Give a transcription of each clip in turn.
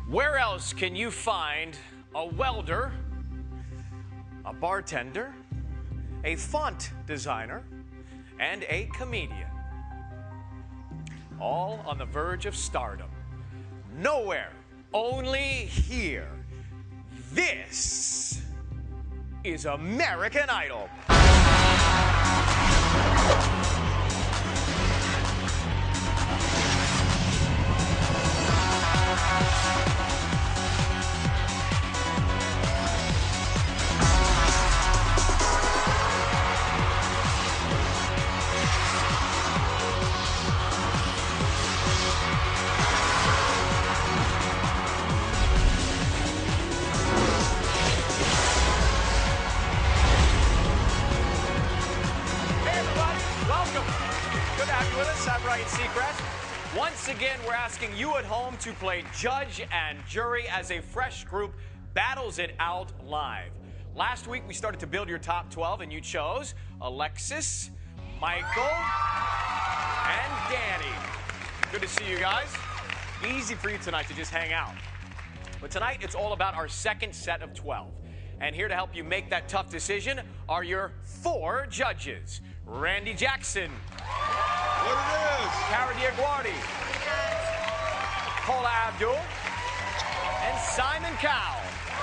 Where else can you find a welder, a bartender, a font designer, and a comedian? All on the verge of stardom. Nowhere, only here. This is American Idol. Once again, we're asking you at home to play judge and jury as a fresh group battles it out live. Last week, we started to build your top 12, and you chose Alexis, Michael, and Danny. Good to see you guys. Easy for you tonight to just hang out. But tonight, it's all about our second set of 12. And here to help you make that tough decision are your 4 judges. Randy Jackson. What it is? Cara Diaguardi. Paula Abdul. And Simon Cowell.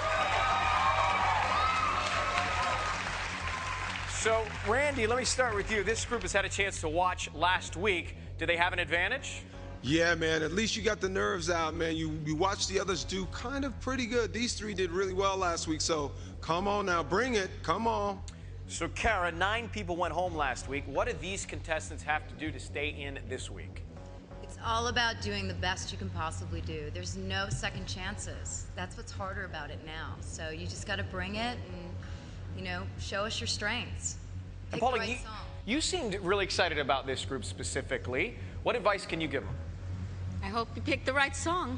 So, Randy, let me start with you. This group has had a chance to watch last week. Do they have an advantage? Yeah, man. At least you got the nerves out, man. You watched the others do kind of pretty good. These 3 did really well last week, so come on now. Bring it. Come on. So, Cara, 9 people went home last week. What do these contestants have to do to stay in this week? It's all about doing the best you can possibly do. There's no second chances. That's what's harder about it now. So you just got to bring it and, you know, show us your strengths. And Paula, you seemed really excited about this group specifically. What advice can you give them? I hope you picked the right song.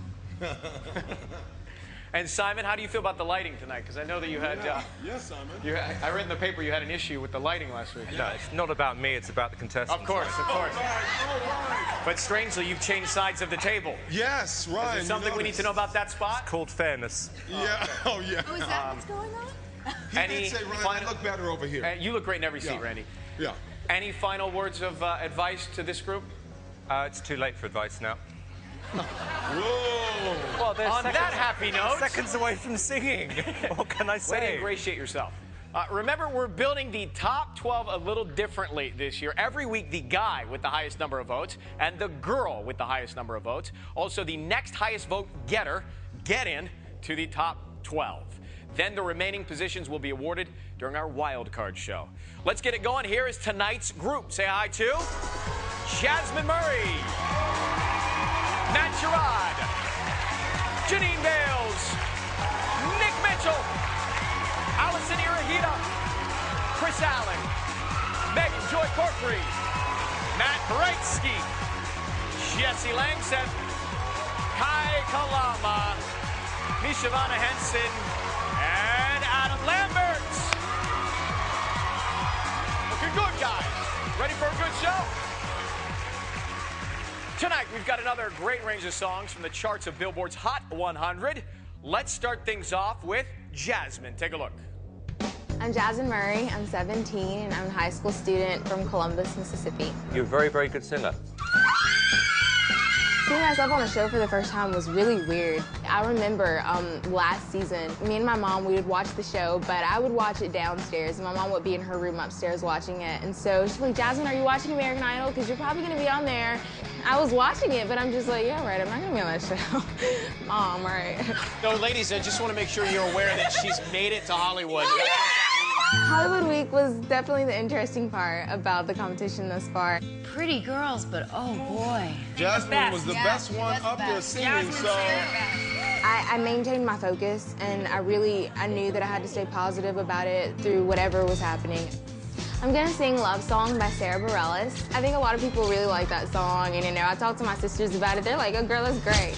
And Simon, how do you feel about the lighting tonight? Because I know that you had... Yes, Simon. I read in the paper you had an issue with the lighting last week. No, it's not about me, it's about the contestants. Of course, of course. But strangely, you've changed sides of the table. Yes, right. Is there something we need to know about that spot? It's called fairness. Yeah, oh yeah. Oh, is that what's going on? He did say, Ryan, I look better over here. You look great in every seat, Randy. Yeah. Any final words of advice to this group? It's too late for advice now. Whoa. Well, on that happy note, seconds away from singing. What can I say? Way to ingratiate yourself. Remember, we're building the top 12 a little differently this year. Every week, the guy with the highest number of votes and the girl with the highest number of votes, also the next highest vote getter, get in to the top 12. Then the remaining positions will be awarded during our wild card show. Let's get it going. Here is tonight's group. Say hi to Jasmine Murray, Matt Sherrod, Janine Bales, Nick Mitchell, Allison Irahita, Chris Allen, Megan Joy Corkery, Matt Breitsky, Jesse Langseth, Kai Kalama, Mishavana Henson, and Adam Lambert. Looking good, guys. Ready for a good show? Tonight, we've got another great range of songs from the charts of Billboard's Hot 100. Let's start things off with Jasmine. Take a look. I'm Jasmine Murray. I'm 17, and I'm a high school student from Columbus, Mississippi. You're a very, very good singer. Seeing myself on a show for the first time was really weird. I remember last season, me and my mom, we would watch the show, but I would watch it downstairs, and my mom would be in her room upstairs watching it. And so she's like, Jasmine, are you watching American Idol? Because you're probably going to be on there. I was watching it, but I'm just like, yeah, right, I'm not going to be on that show. Mom, all right. No, ladies, I just want to make sure you're aware that she's made it to Hollywood. Hollywood Week was definitely the interesting part about the competition thus far. Pretty girls, but oh boy. Jasmine was the best one up there singing, so... I maintained my focus, and I knew that I had to stay positive about it through whatever was happening. I'm gonna sing Love Song by Sara Bareilles. I think a lot of people really like that song, and you know, I talked to my sisters about it. They're like, oh girl, that's great.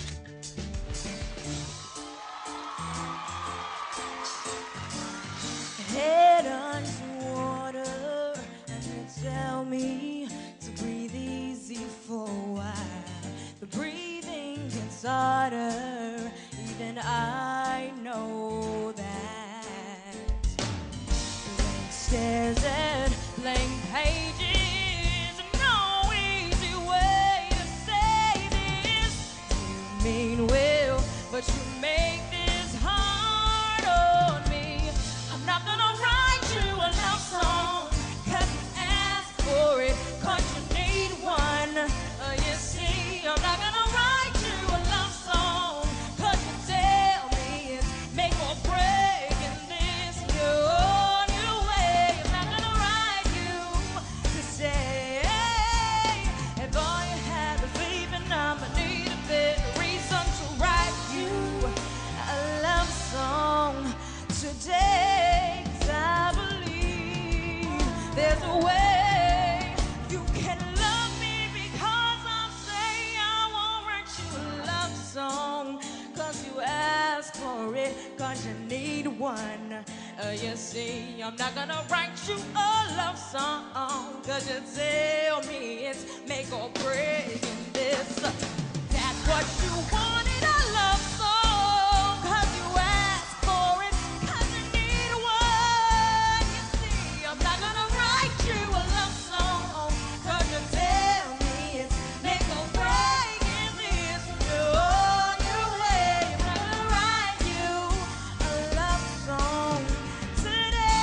Head underwater, and you tell me to breathe easy for a while. The breathing gets harder, even and I know that blank stares and blank pages, no easy way to say this. You mean well, but you make this hard on me. I'm not gonna write you a love song, 'cause you asked for it, 'cause you need one. You see, I'm not gonna write you a love song, 'cause you tell me it's make or break in this new way. I'm not gonna write you to say, if all you have is leaving, I'm gonna need a better reason to write you a love song today. 'Cause I believe there's a way you can love me, because I'll say I won't write you a love song, 'cause you asked for it, 'cause you need one. You see, I'm not gonna write you a love song, 'cause you tell me it's make or break in this. That's what you wanted, a love song, 'cause you asked for it, 'cause you need one. You see, I'm not gonna write you a love song, 'cause you tell me it's make or break in this new way. I'm not gonna write you a love song today.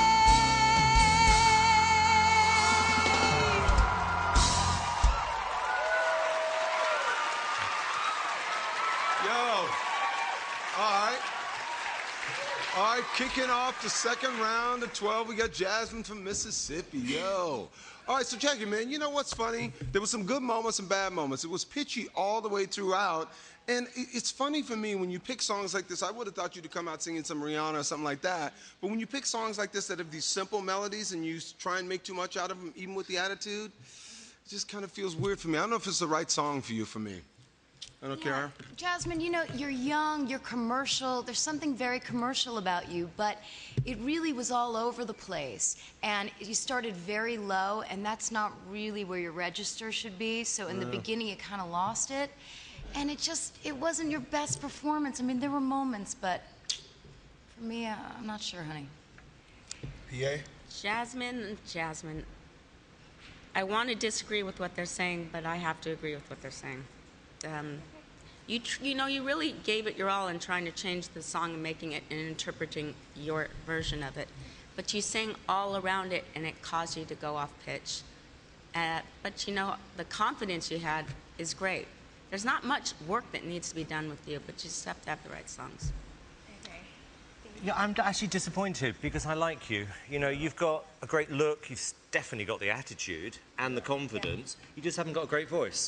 Yo. All right, kicking off the second round of 12, we got Jasmine from Mississippi. Yo. All right, so check it, man. You know what's funny? There was some good moments and bad moments. It was pitchy all the way throughout. And it's funny for me, when you pick songs like this, I would have thought you'd come out singing some Rihanna or something like that. But when you pick songs like this that have these simple melodies and you try and make too much out of them, even with the attitude, it just kind of feels weird for me. I don't know if it's the right song for you, for me. I don't care. Jasmine, you know, you're young, you're commercial. There's something very commercial about you, but it really was all over the place. And you started very low, and that's not really where your register should be. So in the beginning, you kind of lost it. And it wasn't your best performance. I mean, there were moments, but for me, I'm not sure, honey. PA? Jasmine, I want to disagree with what they're saying, but I have to agree with what they're saying. You know, you really gave it your all in trying to change the song and making it and interpreting your version of it. But you sang all around it, and it caused you to go off pitch. But you know, the confidence you had is great. There's not much work that needs to be done with you, but you just have to have the right songs. Yeah, I'm actually disappointed because I like you. You know, you've got a great look, you've definitely got the attitude and the confidence. You just haven't got a great voice.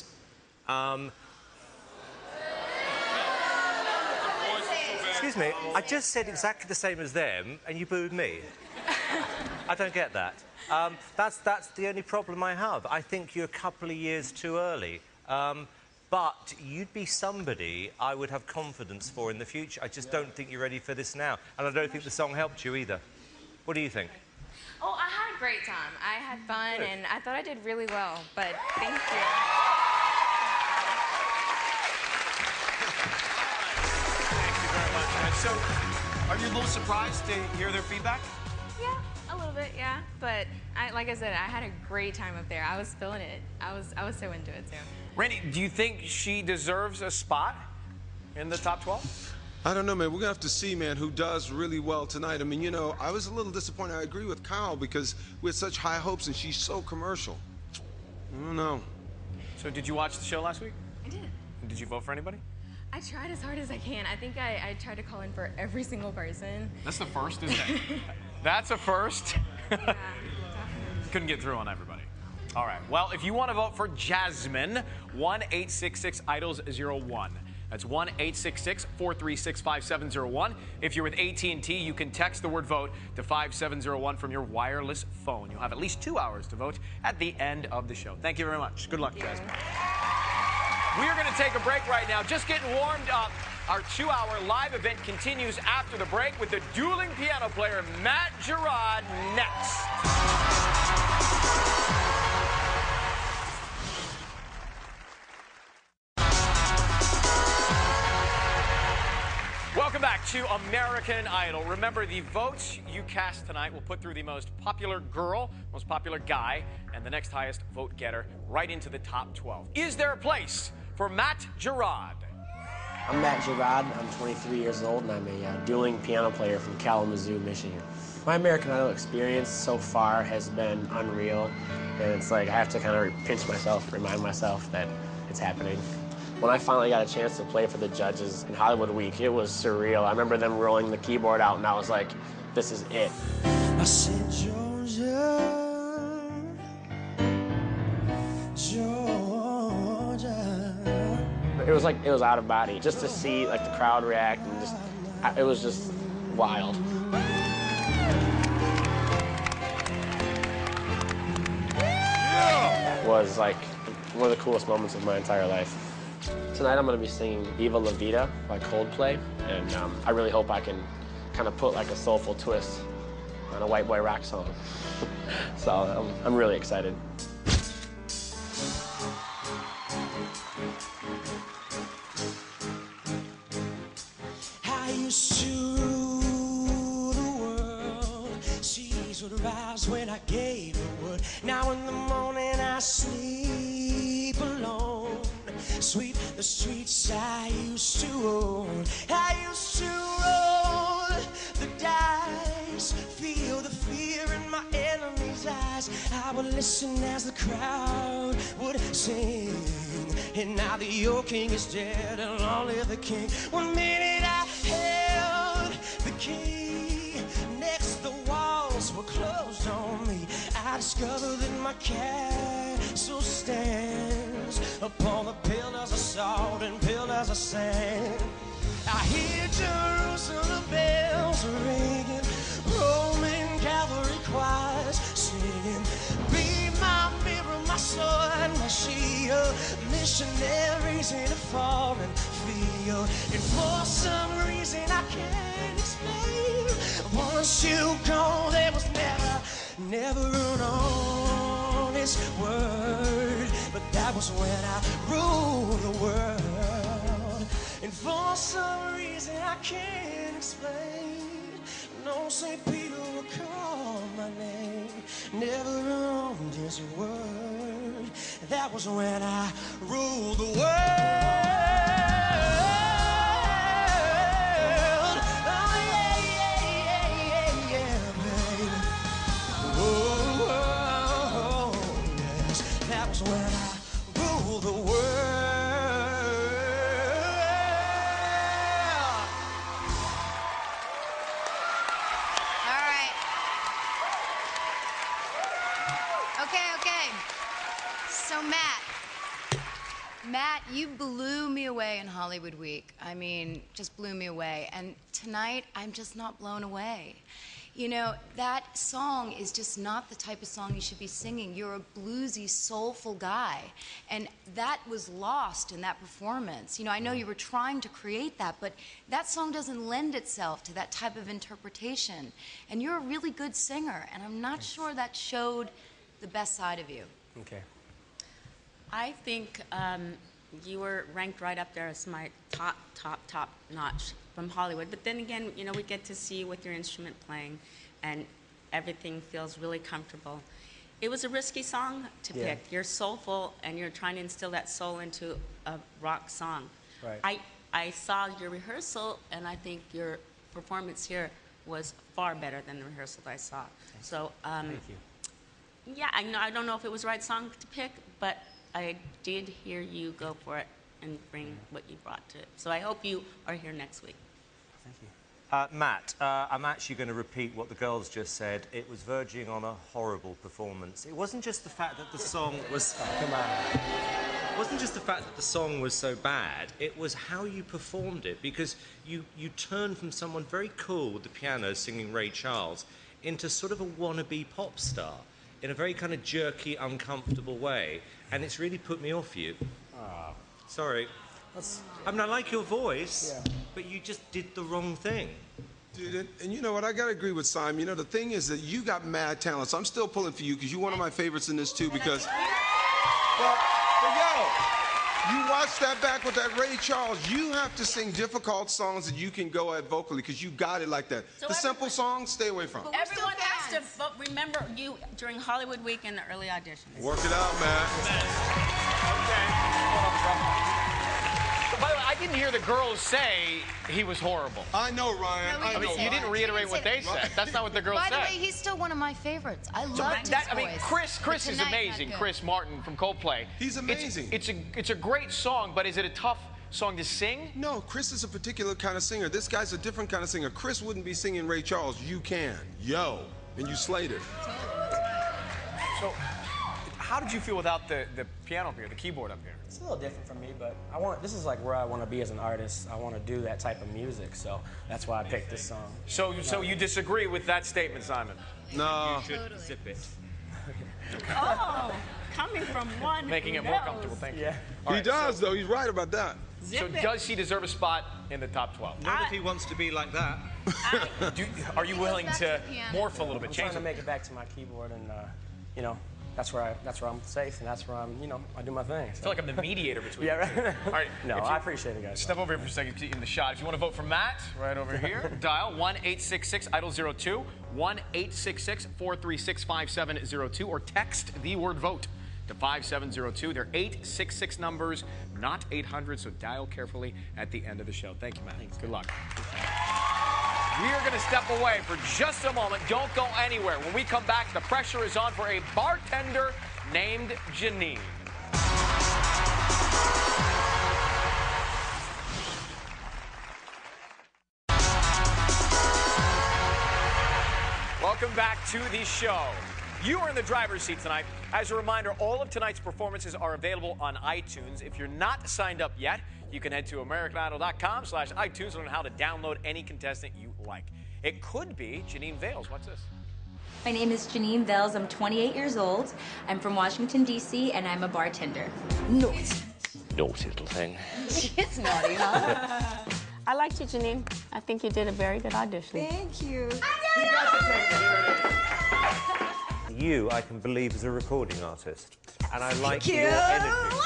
Excuse me, I just said exactly the same as them, and you booed me. I don't get that. That's the only problem I have. I think you're a couple of years too early. But you'd be somebody I would have confidence for in the future. I just don't think you're ready for this now. And I don't think the song helped you either. What do you think? Oh, I had a great time. I had fun, Good. and I thought I did really well, but thank you. So, are you a little surprised to hear their feedback? Yeah, a little bit, yeah. But like I said, I had a great time up there. I was feeling it. I was so into it, too. Randy, do you think she deserves a spot in the top 12? I don't know, man. We're going to have to see, man, who does really well tonight. I mean, you know, I was a little disappointed. I agree with Kyle because we had such high hopes, and she's so commercial. I don't know. So, did you watch the show last week? I did. Did you vote for anybody? I tried as hard as I can. I think I tried to call in for every single person. That's the first, isn't it? That's a first. Yeah, definitely. Couldn't get through on everybody. All right. Well, if you want to vote for Jasmine, 1-866-IDOLS-01. That's 1-866-436-5701. If you're with AT&T, you can text the word VOTE to 5701 from your wireless phone. You'll have at least 2 hours to vote at the end of the show. Thank you very much. Good luck, Jasmine. We are going to take a break right now. Just getting warmed up. Our 2-hour live event continues after the break with the dueling piano player Matt Gerard next. Welcome back to American Idol. Remember, the votes you cast tonight will put through the most popular girl, most popular guy, and the next highest vote getter right into the top 12. Is there a place for Matt Gerard? I'm Matt Gerard. I'm 23 years old, and I'm a dueling piano player from Kalamazoo, Michigan. My American Idol experience so far has been unreal, and it's like I have to kind of pinch myself, remind myself that it's happening. When I finally got a chance to play for the judges in Hollywood Week, it was surreal. I remember them rolling the keyboard out, and I was like, this is it. I said, Georgia, Georgia. It was like, it was out of body. Just to see like the crowd react, and just, it was just wild. It was like one of the coolest moments of my entire life. Tonight I'm going to be singing Viva La Vida by Coldplay, and I really hope I can kind of put like a soulful twist on a white boy rock song. So I'm really excited. I used to rule the world. Seas would rise when I gave the word. Now in the morning I sleep alone. Sweep the streets I used to own. I used to roll the dice, feel the fear in my enemy's eyes. I would listen as the crowd would sing. And now the old king is dead and long live the king. 1 minute I held the key, next the walls were closed on me. I discovered that my castle stands upon the pillars of salt and pillars of sand. I hear Jerusalem bells ringing, Roman cavalry choirs singing. Be my mirror, my sword, my shield, missionaries in a foreign field. And for some reason I can't explain, once you go, there was never an honest word. But that was when I ruled the world. And for some reason I can't explain, no St. Peter will call my name, never an honest word. That was when I ruled the world. When I rule the world. All right. Okay. So Matt, you blew me away in Hollywood Week. I mean, just blew me away. And tonight, I'm just not blown away. You know, that song is just not the type of song you should be singing. You're a bluesy, soulful guy. And that was lost in that performance. You know, I know you were trying to create that, but that song doesn't lend itself to that type of interpretation. And you're a really good singer, and I'm not sure that showed the best side of you. Okay. I think you were ranked right up there as my top notch from Hollywood. But then again, you know, we get to see you with your instrument playing, and everything feels really comfortable. It was a risky song to pick. You're soulful, and you're trying to instill that soul into a rock song. Right. I saw your rehearsal, and I think your performance here was far better than the rehearsal that I saw. So, Thank you. yeah, I don't know if it was the right song to pick, but I did hear you go for it and bring what you brought to it. So I hope you are here next week. Thank you. Matt, I'm actually going to repeat what the girls just said. It was verging on a horrible performance. It wasn't just the fact that the song was... Come on. It wasn't just the fact that the song was so bad, it was how you performed it, because you turned from someone very cool with the piano singing Ray Charles into sort of a wannabe pop star in a very kind of jerky, uncomfortable way, and it's really put me off you. Sorry. I mean, I like your voice, but you just did the wrong thing. Dude, and you know what? I got to agree with Simon. You know, the thing is that you got mad talent, so I'm still pulling for you because you're one of my favorites in this, too, because... Well, but yo, You watch that back with that Ray Charles. You have to sing difficult songs that you can go at vocally because you got it like that. So the simple songs, stay away from. Everyone has to, but remember you during Hollywood Week and the early auditions. Work it out, man. So, by the way, I didn't hear the girls say he was horrible. I know, Ryan. No, we I didn't know. say You didn't reiterate what they said. That's not what the girls By said. the way, he's still one of my favorites. I love his I mean, voice. Chris is But tonight, amazing. not good. Chris Martin from Coldplay. He's amazing. It's a great song, but is it a tough song to sing? No, Chris is a particular kind of singer. This guy's a different kind of singer. Chris wouldn't be singing Ray Charles. You can. Yo. And you slayed it. So, how did you feel without the piano up here, the keyboard up here? It's a little different for me, but this is like where I want to be as an artist. I want to do that type of music, so that's why I picked this song. So you disagree with that statement, Simon? No. You should zip it. Oh, coming from one Making who it more knows. comfortable, thank you. Yeah. He does, though. He's right about that. Zip So it. does he deserve a spot in the top 12? Not if he wants to be like that. Are you willing back to to the piano. morph a little bit, I'm trying change to it? make it back to my keyboard, and you know, that's where I'm safe, and that's where I do my thing. I feel like I'm the mediator between Yeah, you two. right. All right. No, if you- I appreciate it, guys. Step over here for a second in the shot. If you want to vote for Matt, right over here, dial 1-866-IDOL-02, 1-866-436-5702, or text the word vote to 5702. They're 866 numbers, not 800, so dial carefully at the end of the show. Thank you, Matt. Thanks. Good luck. We are going to step away for just a moment. Don't go anywhere. When we come back, the pressure is on for a bartender named Janine. Welcome back to the show. You are in the driver's seat tonight. As a reminder, all of tonight's performances are available on iTunes. If you're not signed up yet, you can head to AmericanIdol.com/iTunes to learn how to download any contestant you like. It could be Janine Vales. What's this? My name is Janine Vales. I'm 28 years old. I'm from Washington, D.C., and I'm a bartender. Naughty little thing. It's naughty, huh? I liked you, Janine. I think you did a very good audition. Thank you. You, I can believe, is a recording artist. And I like your energy.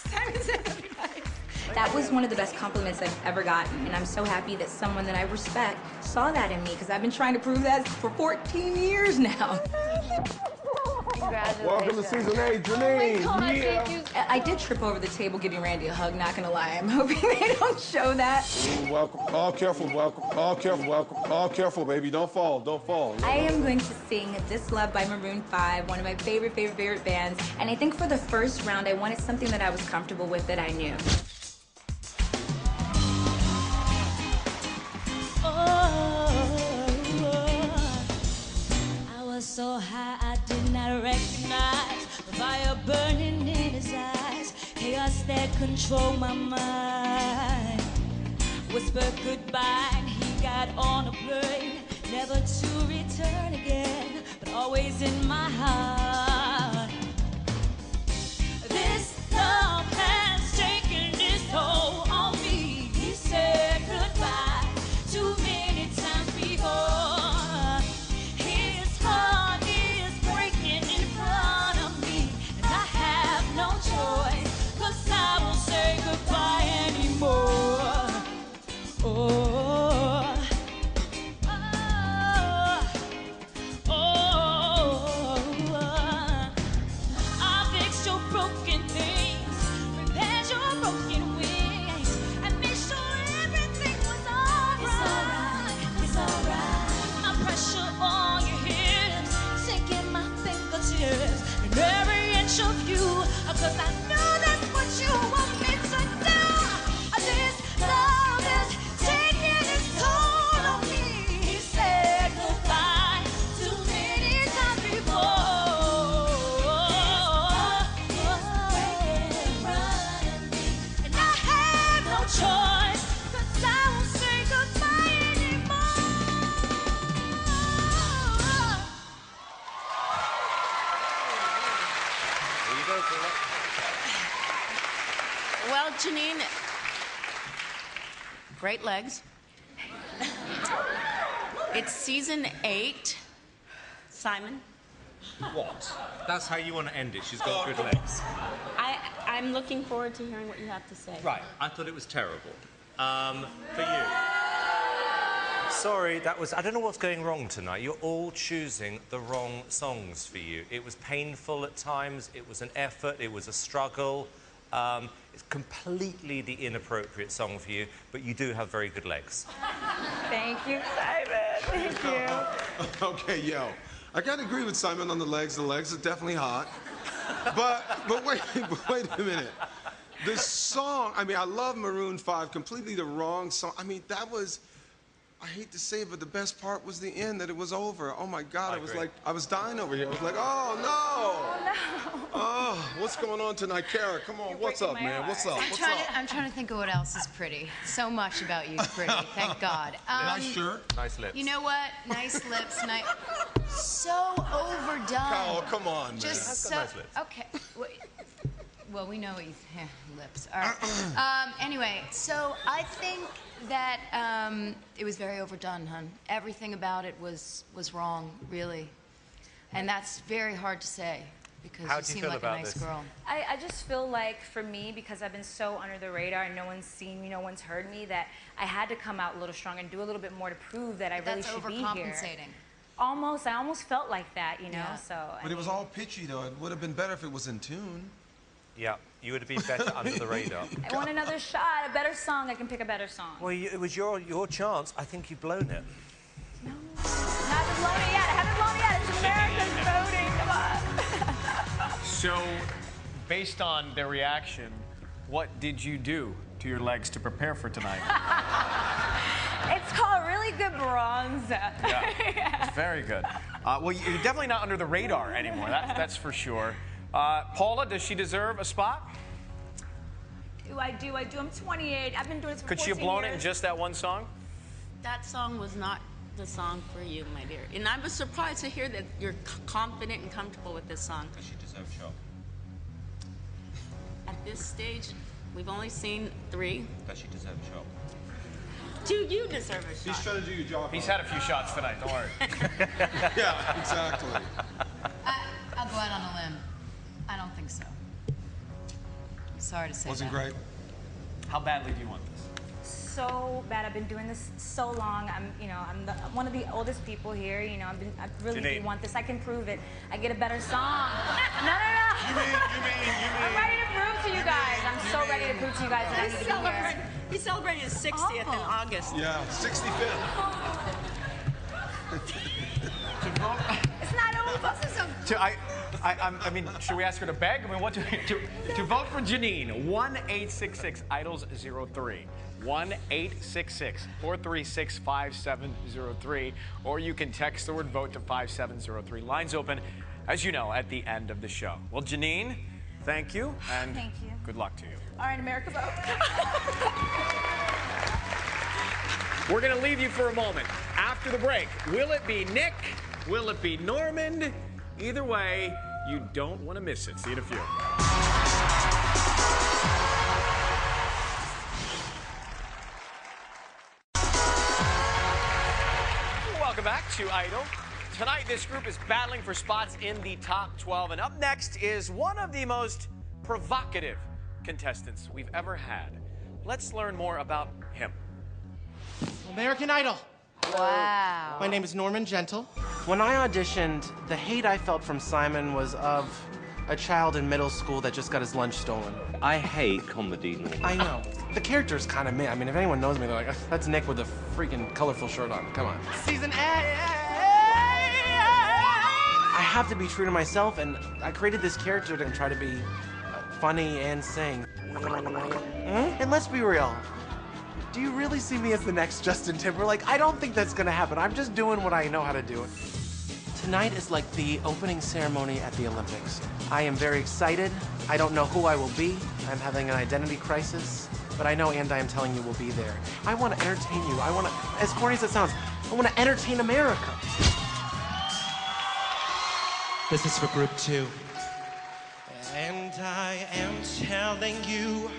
That was one of the best compliments I've ever gotten, and I'm so happy that someone that I respect saw that in me, because I've been trying to prove that for 14 years now. Congratulations. Welcome to season 8, Janine. Thank you. I did trip over the table giving Randy a hug, not gonna lie. I'm hoping they don't show that. Welcome. All careful, welcome. All careful, welcome. All careful, baby. Don't fall. Don't fall. I am going to sing This Love by Maroon 5, one of my favorite bands, and I think for the first round, I wanted something that I was comfortable with, that I knew. I was so high I did not recognize the fire burning in his eyes, chaos that controlled my mind. Whispered goodbye and he got on a plane, never to return again, but always in my heart. This love has taken its toll on me. He said goodbye too many times before. His heart is breaking in front of me, and I have no choice, 'cause I won't say goodbye anymore. Oh, I fixed your broken things, repaired your broken wings, and made sure everything was alright. It's alright. My pressure on your hips, sinking my fingertips in every inch of you, 'cause I know that's what you want me to do. This love is taking its toll on me. He said goodbye too many times before. And I have no choice, 'cause I won't say goodbye anymore. There you go, Paula. Well, Janine, great legs. It's season 8. Simon, What? That's how you want to end it. She's got good legs. I I'm looking forward to hearing what you have to say. Right, I thought it was terrible. For you. Sorry, I don't know what's going wrong tonight. You're all choosing the wrong songs for you. It was painful at times, it was an effort, it was a struggle. It's completely the inappropriate song for you, but you do have very good legs. Thank you, Simon. Thank you. Okay, yo. I gotta agree with Simon on the legs. The legs are definitely hot. But wait a minute. The song, I mean, I love Maroon 5, completely the wrong song. I mean, that was, I hate to say it, but the best part was the end, that it was over. Oh my God, I was dying over here. I was like, oh no. Oh, no. Oh, what's going on tonight? Kara, come on, what's up, man? What's up? I'm trying to think of what else is pretty. So much about you is pretty, thank God. Nice shirt. Nice lips. You know what? Nice lips, so overdone. Oh, come on, man. Just That's so, got nice lips. okay. Well, we know you, lips. All right. Anyway, so I think that it was very overdone, hon. Everything about it was wrong, really. And that's very hard to say because How you do you seem feel like a about nice this? girl. I just feel like, for me, because I've been so under the radar and no one's seen me, no one's heard me, that I had to come out a little strong and do a little bit more to prove that I really should be here. That's overcompensating. Almost, I almost felt like that, you know, Yeah. so. But it was all pitchy, though. It would have been better if it was in tune. Yeah, you would have been better under the radar. I want another shot, a better song. I can pick a better song. Well, it was your chance. I think you've blown it. No, I haven't blown it yet. I haven't blown it yet. It's America's voting. Come on. So, based on their reaction, what did you do to your legs to prepare for tonight? It's called really good bronze. Yeah, it's very good. Well, you're definitely not under the radar anymore. That's for sure. Paula, does she deserve a spot? I do. I'm 28. I've been doing this for 14 years. Could she have blown it in just that one song? That song was not the song for you, my dear. And I was surprised to hear that you're confident and comfortable with this song. Does she deserve a shot? At this stage, we've only seen 3. Does she deserve a shot? Do you deserve a shot? He's trying to do your job. He's had a few shots tonight, don't worry. Yeah, exactly. I'll go out on a limb. I don't think so. Sorry to say Wasn't that. great. How badly do you want this? So bad. I've been doing this so long. I'm one of the oldest people here. You know, I really do want this. I can prove it. I get a better song. No. You mean? I'm ready to prove to you guys. I'm so ready to prove to you guys that I need to be here. He's celebrating his 60th in August. Yeah, 65th. It's not over. I mean, should we ask her to beg? I mean, what to vote for Janine? 1-866-IDOLS-03. 1-866-436-5703. Or you can text the word vote to 5703. Lines open, as you know, at the end of the show. Well, Janine, thank you, and Thank you. good luck to you. All right, America, vote. We're going to leave you for a moment. After the break, will it be Nick? Will it be Norman? Either way, you don't want to miss it. See you in a few. Welcome back to Idol. Tonight, this group is battling for spots in the top 12. And up next is one of the most provocative contestants we've ever had. Let's learn more about him. American Idol. Wow. My name is Norman Gentle. When I auditioned, the hate I felt from Simon was of a child in middle school that just got his lunch stolen. I hate comedy, Norman. I know. The character's kind of me. I mean, if anyone knows me, they're like, that's Nick with a freaking colorful shirt on. Come on. Season 8. I have to be true to myself, and I created this character to try to be funny and sing. And let's be real. Do you really see me as the next Justin Timberlake? I don't think that's gonna happen. I'm just doing what I know how to do. Tonight is like the opening ceremony at the Olympics. I am very excited. I don't know who I will be. I'm having an identity crisis, but I know and I am telling you will be there. I want to entertain you. I want to, as corny as it sounds, I want to entertain America. This is for group 2. And I am telling you,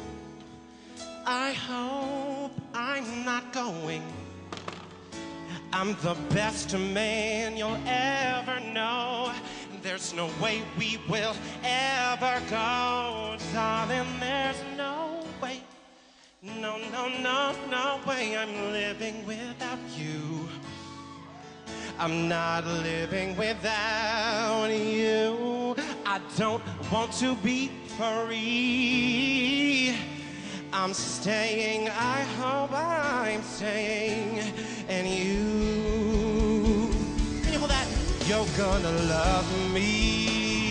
I hope I'm not going. I'm the best man you'll ever know. there's no way we will ever go. Darling, there's no way. No, no, no, no way I'm living without you. I'm not living without you. I don't want to be free. I'm staying, I hope I'm staying. And you, can you hold that? You're gonna love me.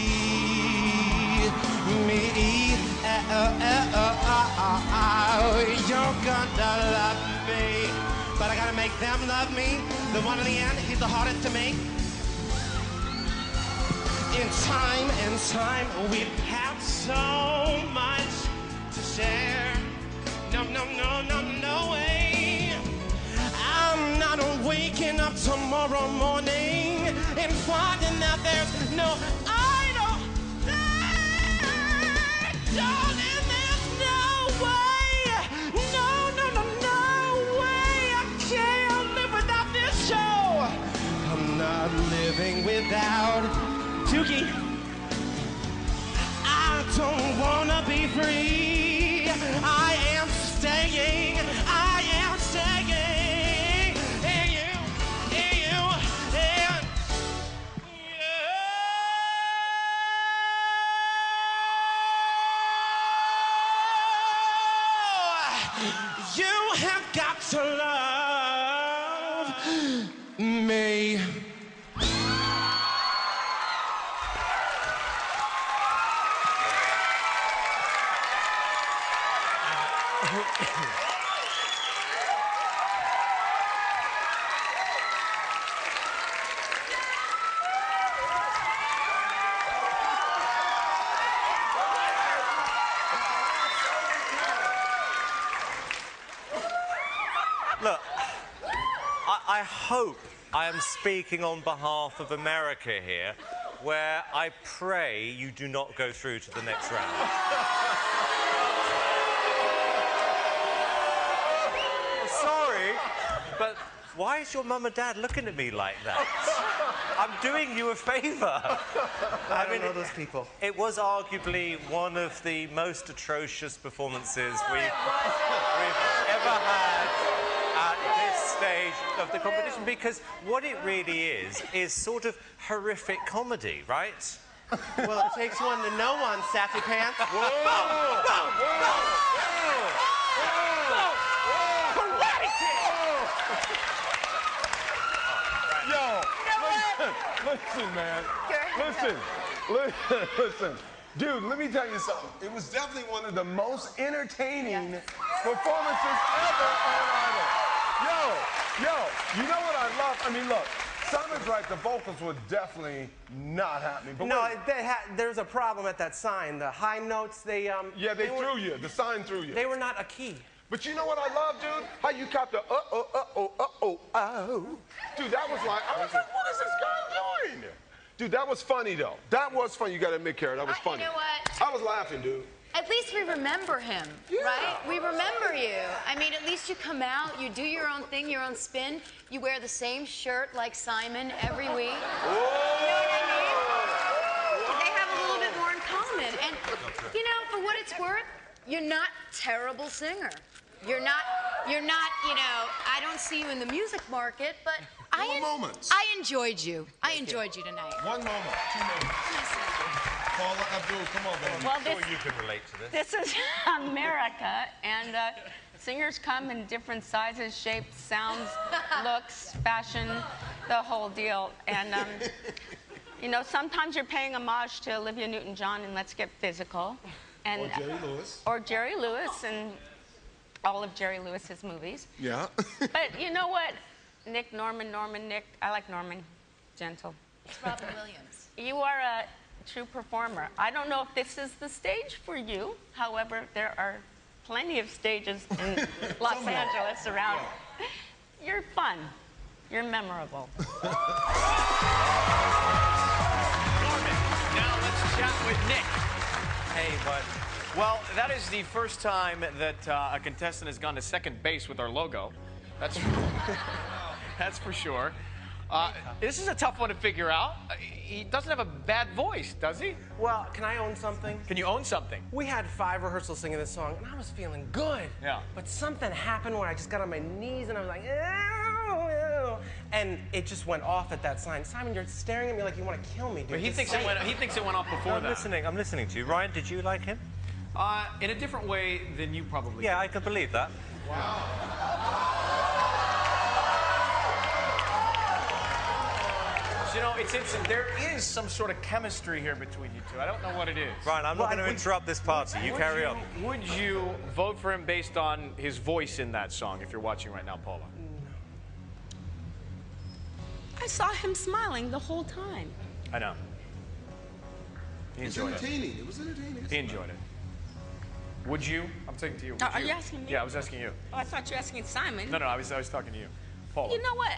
You're gonna love me. But I gotta make them love me. The one in the end, he's the hardest to make. In time and time, we've had so much to share. No, no, no, no, no way. I'm not waking up tomorrow morning and finding that there's no idol there. Darling, there's no way. No, no, no, no way. I can't live without this show. I'm not living without Dookie. I don't wanna be free. I am staying. I am staying. And you, and you, and you. You have got to love me. Look, I hope I am speaking on behalf of America here, where I pray you do not go through to the next round. Sorry, but why is your mum and dad looking at me like that? I'm doing you a favour. I mean, know those people. It was arguably one of the most atrocious performances we've ever had at this stage of the competition, because what it really is sort of horrific comedy, right? Well, it takes one to know one, Sassy Pants. Whoa! Yo, listen, man. Listen. Dude, let me tell you something. It was definitely one of the most entertaining performances ever on Idol. Yo, you know what I love? I mean, look, Simon's right, the vocals were definitely not happening. But no, there's a problem at that sign. The high notes, they yeah, they threw you. The sign threw you. They were not a key. But you know what I love, dude? How you caught the oh. Dude, that was like, I was like, what is this guy doing? Dude, that was funny, though. That was funny. You got to admit, Kara, that was funny. You know what? I was laughing, dude. At least we remember him, right? We remember you. I mean, at least you come out, you do your own thing, your own spin. You wear the same shirt like Simon every week. Whoa. You know what I mean? They have a little bit more in common. And, you know, for what it's worth, you're not a terrible singer. You're not, you know, I don't see you in the music market, but I enjoyed you. I enjoyed you tonight. 1 moment, 2 moments. Paula Abdul, come on, baby. Well, I'm sure you can relate to this. This is America, and singers come in different sizes, shapes, sounds, looks, fashion, the whole deal. And, you know, sometimes you're paying homage to Olivia Newton-John and Let's Get Physical. And, or Jerry Lewis. Or Jerry Lewis and all of Jerry Lewis's movies. Yeah. But you know what? Nick, I like Norman. Gentle. It's Robin Williams. You are a true performer. I don't know if this is the stage for you. However, there are plenty of stages in Los Angeles around. Yeah. You're fun. You're memorable. Norman, now let's chat with Nick. Hey, bud. Well, that is the first time that a contestant has gone to second base with our logo. That's for sure. This is a tough one to figure out. He doesn't have a bad voice, does he? Well, can I own something? Can you own something? We had 5 rehearsals singing this song, and I was feeling good. Yeah. But something happened where I just got on my knees, and I was like, ew, ew. And it just went off at that sign. Simon, you're staring at me like you want to kill me, dude. But he Just thinks say it went off before I'm that. listening. I'm listening to you. Ryan, did you like him? In a different way than you probably Yeah, did. I can believe that. So, you know, it's interesting. There is some sort of chemistry here between you two. I don't know what it is. Ryan, I'm not going to interrupt this party. You carry on. Would you vote for him based on his voice in that song if you're watching right now, Paula? I saw him smiling the whole time. I know. He It's enjoyed it. entertaining. It was entertaining. He enjoyed it. Would you? I'm saying to you. Would Are you asking me? Yeah, I was asking you. Oh, I thought you were asking Simon. No, I was talking to you. Paula. You know what?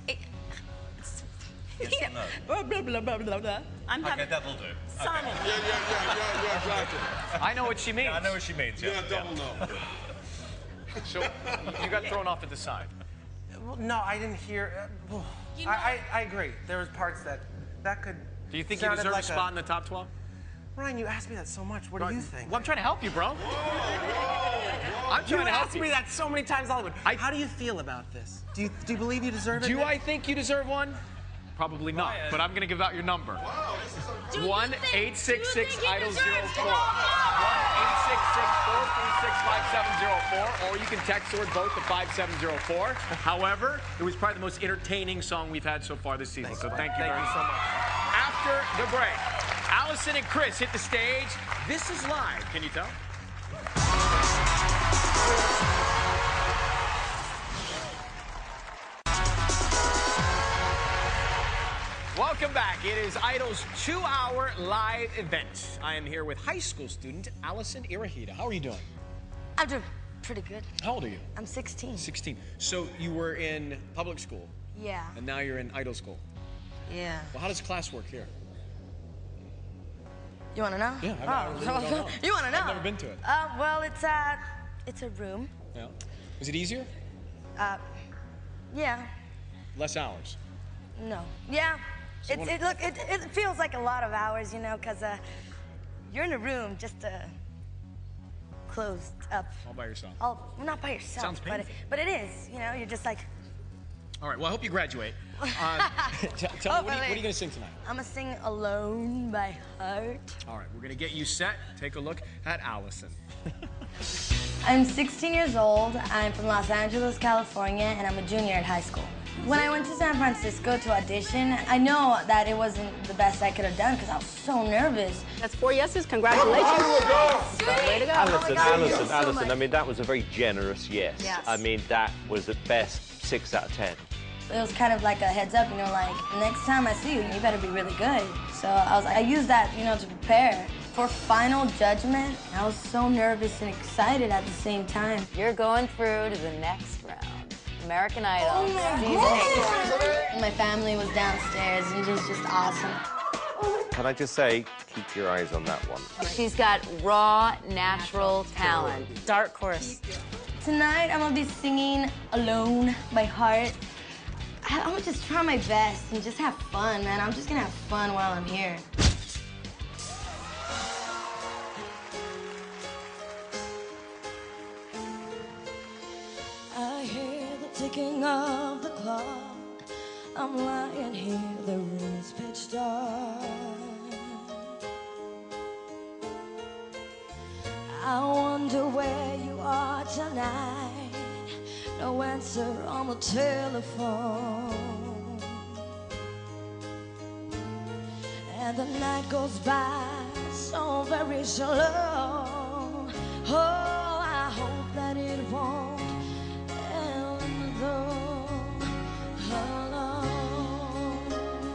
Yes or no? Blah, blah, blah, blah, blah, blah. I'm Okay, having... that'll do. Simon. Yeah, exactly. I know what she means. I know what she means. Yeah, double no. So you got thrown off at the side. Well, no, I didn't hear. You know- I agree. There was parts that could. Do you think you sounded deserve like a spot in the top 12? Ryan, you asked me that so much. What do you think? Well, I'm trying to help you, bro. I'm You trying to help asked you. me that so many times, Hollywood. How do you feel about this? Do you believe you deserve it? Do I think you deserve one? Probably not, Ryan. but I'm going to give out your number. Do you think- 1-866-IDOL-04. do you think he deserves to go? 1-866-436-5704, or you can text the word vote to 5704. However, it was probably the most entertaining song we've had so far this season, so thank you very much. so much. After the break, Allison and Chris hit the stage. This is live. Can you tell? Welcome back. It is Idol's 2-hour live event. I am here with high school student Allison Irahita. How are you doing? I'm doing pretty good. How old are you? I'm 16. 16. So you were in public school, Yeah. and now you're in Idol school. Yeah. Well, how does class work here? You want to know? Yeah, I really don't know. You want to know? I've never been to it. Well, it's a room. Yeah. Is it easier? Yeah. Less hours? No. Yeah. So It feels like a lot of hours, you know, because you're in a room just closed up. All by yourself. Well, not by yourself. Sounds painful. But it is, you know, you're just like... All right, well, I hope you graduate. Tell me, what are you going to sing tonight? I'm going to sing Alone by Heart. All right, we're going to get you set. Take a look at Allison. I'm 16 years old. I'm from Los Angeles, California, and I'm a junior at high school. When I went to San Francisco to audition, I know that it wasn't the best I could have done because I was so nervous. That's 4 yeses. Congratulations. Way to go. Allison, I mean, that was a very generous yes. Yes. I mean, that was at best 6 out of 10. It was kind of like a heads up, you know, like, next time I see you, you better be really good. So I used that, you know, to prepare. For final judgment, I was so nervous and excited at the same time. You're going through to the next round. American Idol, Oh season 8. And my family was downstairs, and it was just awesome. Can I just say, keep your eyes on that one. She's got raw, natural talent. Dark horse. Tonight, I'm gonna be singing Alone by Heart. I'm gonna just try my best and just have fun, man. I'm just gonna have fun while I'm here. I hear the ticking of the clock. I'm lying here, the room's pitch dark. I wonder where you are tonight. No answer on the telephone. And the night goes by so very slow. Oh, I hope that it won't end though alone.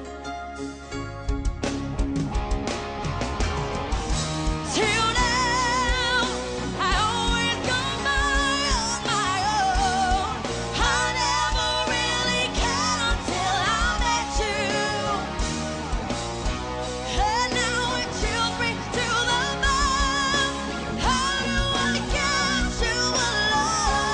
Till now, I always go by on my own. I never really cared until I met you. And now it chills me to the bone. How do I get you alone?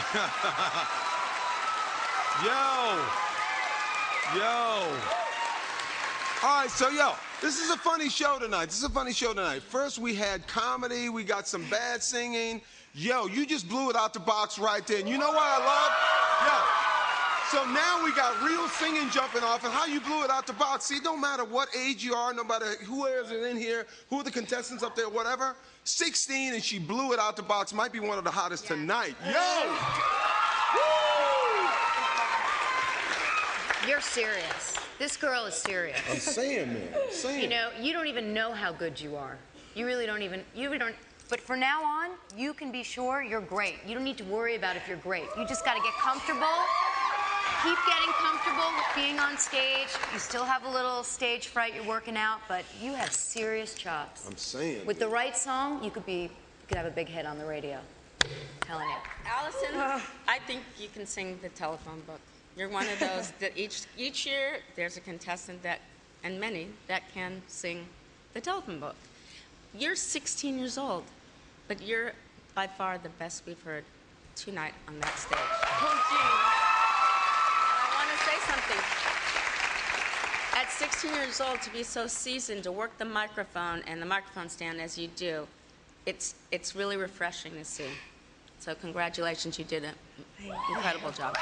Yo. All right, so this is a funny show tonight. First, we had comedy. We got some bad singing. Yo, you just blew it out the box right there. And you know what I love? So now we got real singing jumping off, and how you blew it out the box. See, it don't matter what age you are, no matter who is in here, who are the contestants up there, whatever. 16, and she blew it out the box. Might be one of the hottest tonight. Yo! You're serious. This girl is serious. I'm saying, man. You know, you don't even know how good you are. You really don't even, but from now on, you can be sure you're great. You don't need to worry about if you're great. You just got to get comfortable. Keep getting comfortable with being on stage. You still have a little stage fright, you're working out, but you have serious chops. I'm saying. With the right song, you could have a big hit on the radio. I'm telling you. Allison, I think you can sing the telephone book. You're one of those that each year there's a contestant and many that can sing the telephone book. You're 16 years old, but you're by far the best we've heard tonight on that stage. Thank you. Say something. At 16 years old, to be so seasoned, to work the microphone and the microphone stand as you do, it's really refreshing to see. So congratulations, you did an incredible job.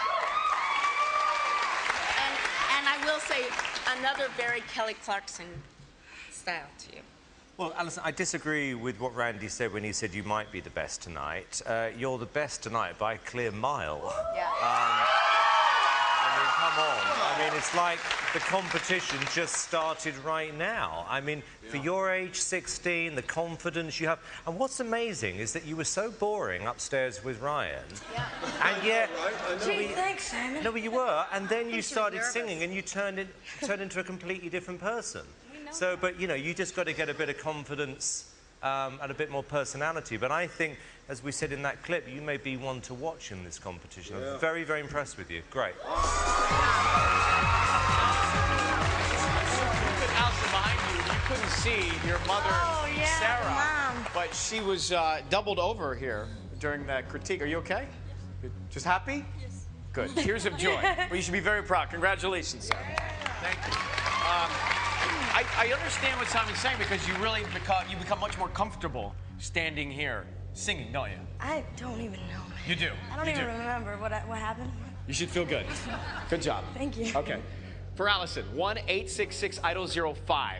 And I will say another very Kelly Clarkson style to you. Well, Alison, I disagree with what Randy said when he said you might be the best tonight. You're the best tonight by a clear mile. Yeah. Come on. I mean, it's like the competition just started right now. I mean, for your age, 16, the confidence you have. And what's amazing is that you were so boring upstairs with Ryan. Yeah. And yet... Gee, thanks, Simon. No, but you were. And then you started singing and you turned into a completely different person. So, but, you know, you just got to get a bit of confidence and a bit more personality. But I think, as we said in that clip, you may be one to watch in this competition. I'm very, very impressed with you. Great. Allison, behind you, you couldn't see your mother, Sarah, Mom. but she was doubled over here during that critique. Are you okay? Just happy? Yes. Good. Tears of joy. Well, you should be very proud. Congratulations, Sarah. Thank you. I understand what Simon's saying because you really become much more comfortable standing here singing, don't you? I don't even know, man. You do. I don't even remember what happened. You should feel good. Good job. Thank you. Okay. For Allison, 1-866-IDOL-05,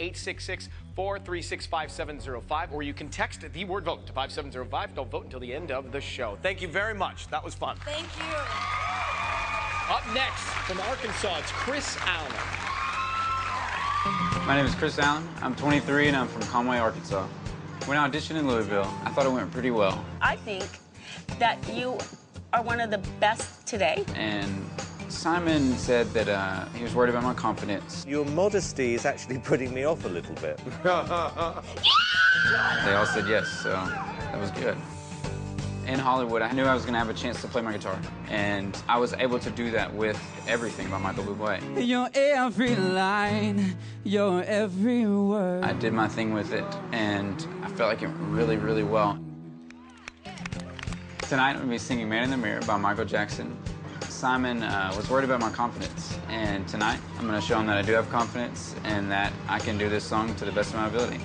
1-866-436-5705, or you can text the word vote to 5705. Don't vote until the end of the show. Thank you very much. That was fun. Thank you. Up next, from Arkansas, it's Chris Allen. My name is Chris Allen. I'm 23 and I'm from Conway, Arkansas. When I auditioned in Louisville, I thought it went pretty well. I think that you are one of the best today. And Simon said that he was worried about my confidence. Your modesty is actually putting me off a little bit. They all said yes, so that was good. In Hollywood, I knew I was going to have a chance to play my guitar, and I was able to do that with Everything by Michael Bublé. Your every line, your every word. I did my thing with it, and I felt like it went really, really well. Tonight, I'm going to be singing Man in the Mirror by Michael Jackson. Simon was worried about my confidence, and tonight, I'm going to show him that I do have confidence and that I can do this song to the best of my ability.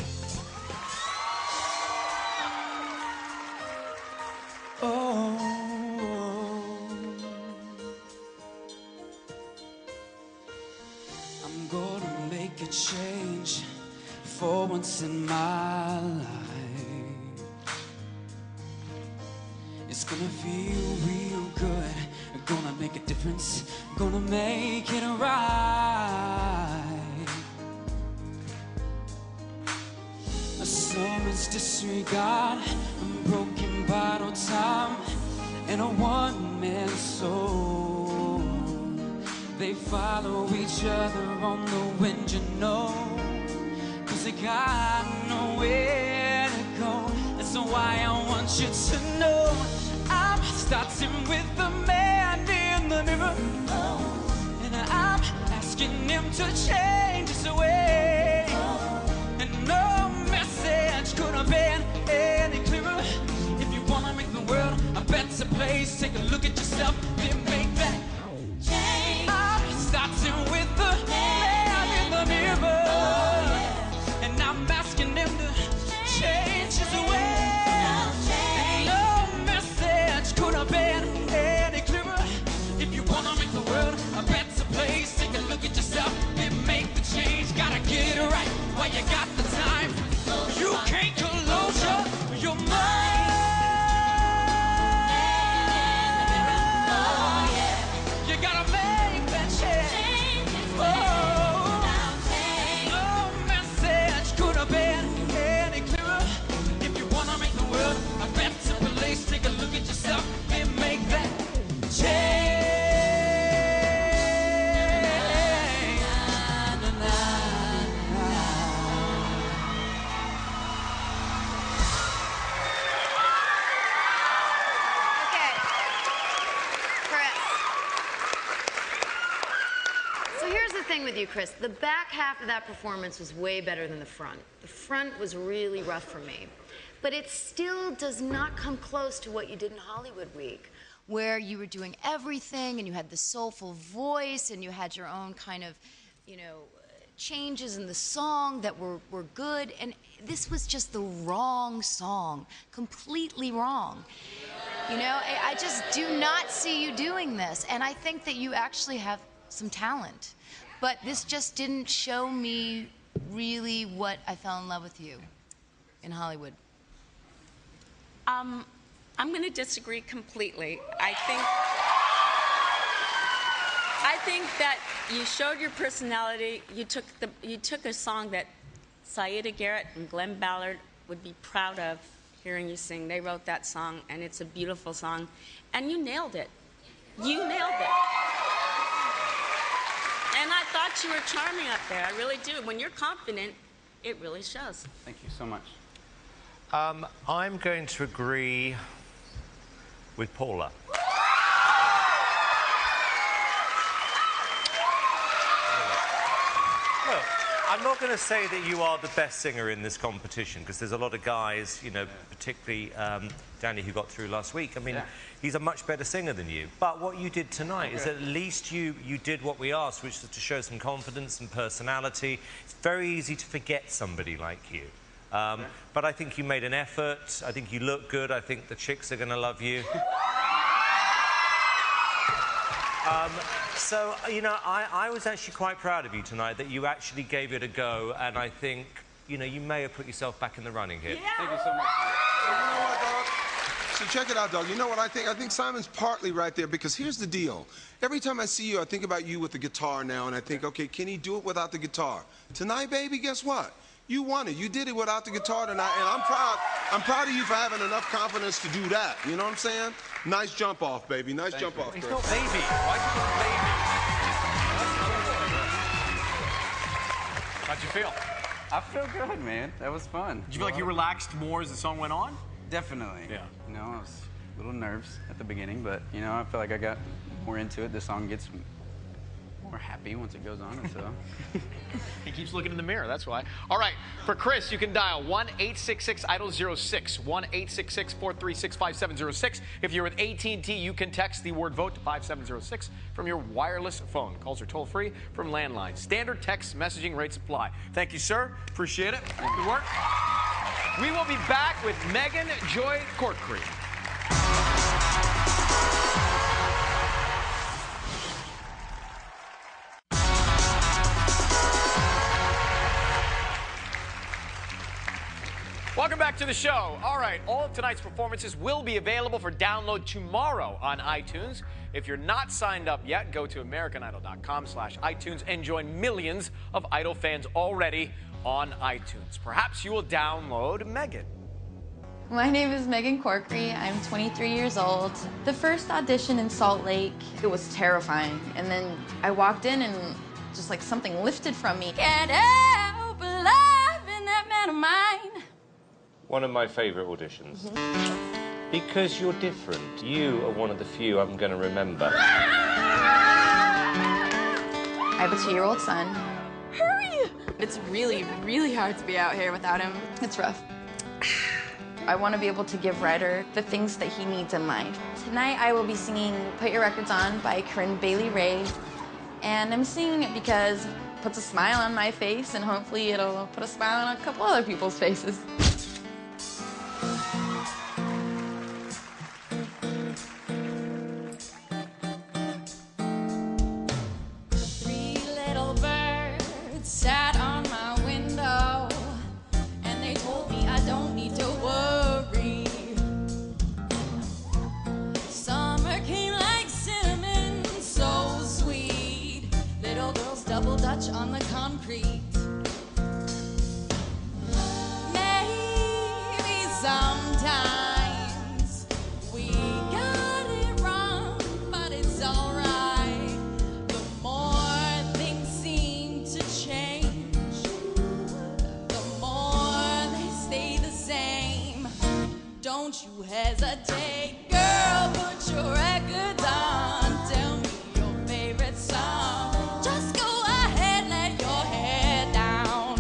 I'm gonna make a change for once in my life. It's gonna feel real good. Gonna make a difference. Gonna make it right. A summer's disregard, a broken bottle top, and a one-man soul. They follow each other on the wind, you know, 'cause they got nowhere to go. That's why I want you to know I'm starting with the man in the mirror, and I'm asking him to change his way. And no message could have been any clearer. If you wanna make the world a better better place. Take a look at yourself, then make that change. Starting with the man in the mirror, and I'm asking him to change his ways. And no message could have been any clearer. If you wanna make the world a better place, take a look at yourself, then make the change. Gotta get it right while you got the time. You can't close your mind. You gotta make that change. Oh, no message could have been any clearer. If you wanna make the world a better place, take a look at yourself and make that change. Okay. Chris. So here's the thing with you, Chris. The back half of that performance was way better than the front. The front was really rough for me. But it still does not come close to what you did in Hollywood Week, where you were doing everything and you had the soulful voice and you had your own kind of, you know, changes in the song that were good. And this was just the wrong song, completely wrong. You know, I just do not see you doing this. And I think that you actually have some talent. But this just didn't show me really what I fell in love with you in Hollywood. I'm going to disagree completely. I think that you showed your personality. You took a song that Saida Garrett and Glenn Ballard would be proud of hearing you sing. They wrote that song, and it's a beautiful song, and you nailed it. You nailed it. And I thought you were charming up there. I really do. When you're confident, it really shows. Thank you so much. I'm going to agree with Paula. Look, I'm not going to say that you are the best singer in this competition, because there's a lot of guys, you know, particularly Danny, who got through last week. I mean, he's a much better singer than you. But what you did tonight is at least you did what we asked, which was to show some confidence and personality. It's very easy to forget somebody like you. But I think you made an effort. I think you look good. I think the chicks are going to love you. So, you know, I was actually quite proud of you tonight, that you actually gave it a go, and I think, you know, you may have put yourself back in the running here. Yeah. Thank you so much. You know what, dog? So check it out, dog. You know what I think? I think Simon's partly right there, because here's the deal. Every time I see you, I think about you with the guitar now, and I think, okay, can he do it without the guitar? Tonight, baby, guess what? You won it. You did it without the guitar tonight, and I'm proud. I'm proud of you for having enough confidence to do that. You know what I'm saying? Nice jump off, baby. Nice jump off. He's not baby. Why is he called baby? How'd you feel? I feel good, man. That was fun. Did you feel like you relaxed more as the song went on? Definitely. Yeah. You know, I was a little nervous at the beginning, but, you know, I feel like I got more into it. The song gets more happy once it goes on, and so. He keeps looking in the mirror, that's why. All right, for Chris, you can dial 1-866-IDOL-06, 1-866-436-5706. If you're with AT&T, you can text the word VOTE to 5706 from your wireless phone. Calls are toll-free from landline. Standard text messaging rates apply. Thank you, sir. Appreciate it. Good work. We will be back with Megan Joy Courtcree. Welcome back to the show. All right, all of tonight's performances will be available for download tomorrow on iTunes. If you're not signed up yet, go to AmericanIdol.com/iTunes and join millions of Idol fans already on iTunes. Perhaps you will download Megan. My name is Megan Courtcree. I'm 23 years old. The first audition in Salt Lake, it was terrifying. And then I walked in and just like something lifted from me. Can't help but love in that man of mine. One of my favourite auditions. Because you're different. You are one of the few I'm going to remember. I have a 2-year-old son. Hurry! It's really, really hard to be out here without him. It's rough. I want to be able to give Ryder the things that he needs in life. Tonight I will be singing Put Your Records On by Corinne Bailey Rae. And I'm singing it because it puts a smile on my face, and hopefully it'll put a smile on a couple other people's faces. Three little birds sat on my window, and they told me I don't need to worry. Summer came like cinnamon, so sweet. Little girls double dutch on the concrete. Maybe sometimes we got it wrong, but it's alright. The more things seem to change, the more they stay the same. Don't you hesitate, girl, put your records on. Tell me your favorite song. Just go ahead, let your hair down.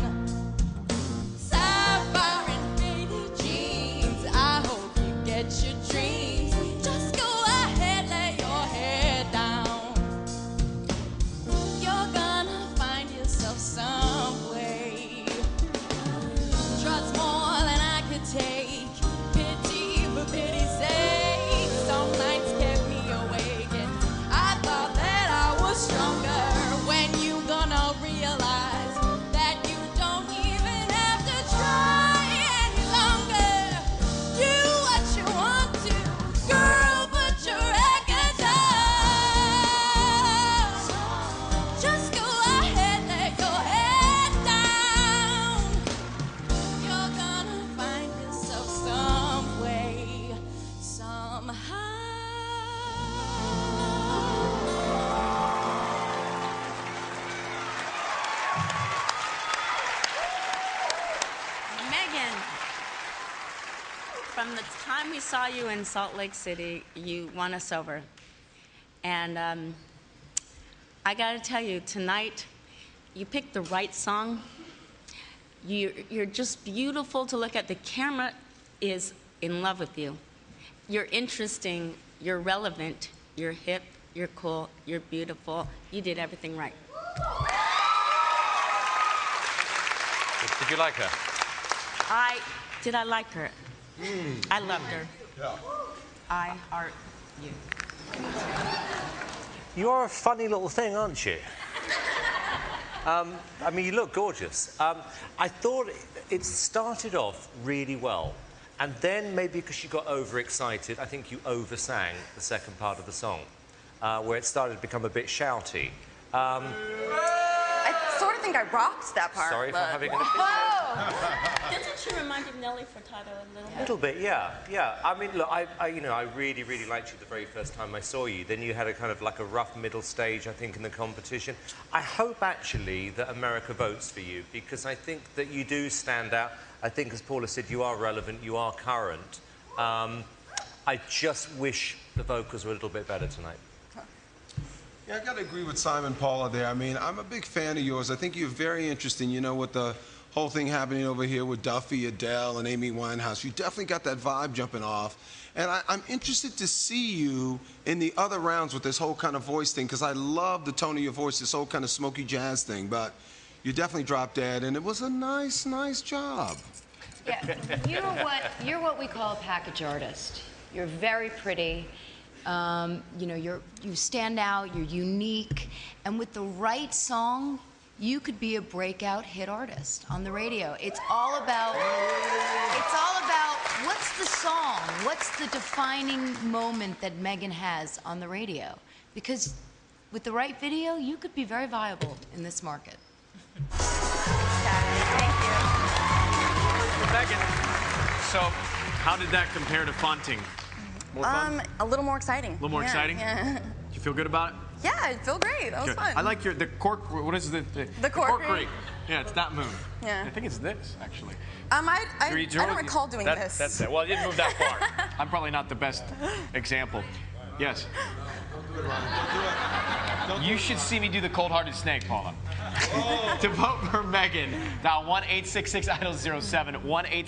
Sapphire and faded jeans, I hope you get your dreams. Just go ahead, let your hair down. You're gonna find yourself some way. Trust more than I could take. Pity for pity's sake. Some nights kept me awake, and I thought that I was stronger. When you gonna realize that you don't even have to try any longer? Do what you want to, girl, put your records on. Just go ahead, let your head down. You're gonna find yourself some way, somehow. Megan, from the time we saw you in Salt Lake City, you won us over. And I gotta tell you, tonight, you picked the right song. You're just beautiful to look at. The camera is in love with you. You're interesting, you're relevant, you're hip, you're cool, you're beautiful. You did everything right. Did you like her? Did I like her? I loved her. Yeah. I heart you. You are a funny little thing, aren't you? I mean, you look gorgeous. I thought it started off really well, and then maybe because you got overexcited, I think you oversang the second part of the song, where it started to become a bit shouty. I sort of think I rocked that part. Sorry for but... having an opinion. Doesn't she remind you of Nelly Furtado a little bit? A little bit, yeah, yeah. I mean, look, I really, really liked you the very first time I saw you. Then you had a kind of like a rough middle stage, I think, in the competition. I hope, actually, that America votes for you, because I think that you do stand out. I think, as Paula said, you are relevant, you are current. I just wish the vocals were a little bit better tonight. Yeah, I got to agree with Simon Paula there. I mean, I'm a big fan of yours. I think you're very interesting, you know, with the whole thing happening over here with Duffy, Adele, and Amy Winehouse. You definitely got that vibe jumping off. And I'm interested to see you in the other rounds with this whole kind of voice thing, because I love the tone of your voice, this whole kind of smoky jazz thing. But you definitely dropped dead, and it was a nice, nice job. Yeah, you're what we call a package artist. You're very pretty. You know, you stand out, you're unique, and with the right song, you could be a breakout hit artist on the radio. It's all about what's the song, what's the defining moment that Megan has on the radio? Because with the right video, you could be very viable in this market. Thank you. Megan, so how did that compare to Fonting? More fun? A little more exciting. A little more exciting? Yeah. Do you feel good about it? Yeah, I feel great. That was fun. I like the cork. What is the cork rake? Yeah, it's that move. Yeah. I think it's this actually. I don't recall doing this. That's it. Well, you didn't move that far. I'm probably not the best example. Yes. Don't do it, Ronnie. Don't do it. Don't You should see me do the cold-hearted snake, Paula. To vote for Megan, dial 1-866-IDOL-07,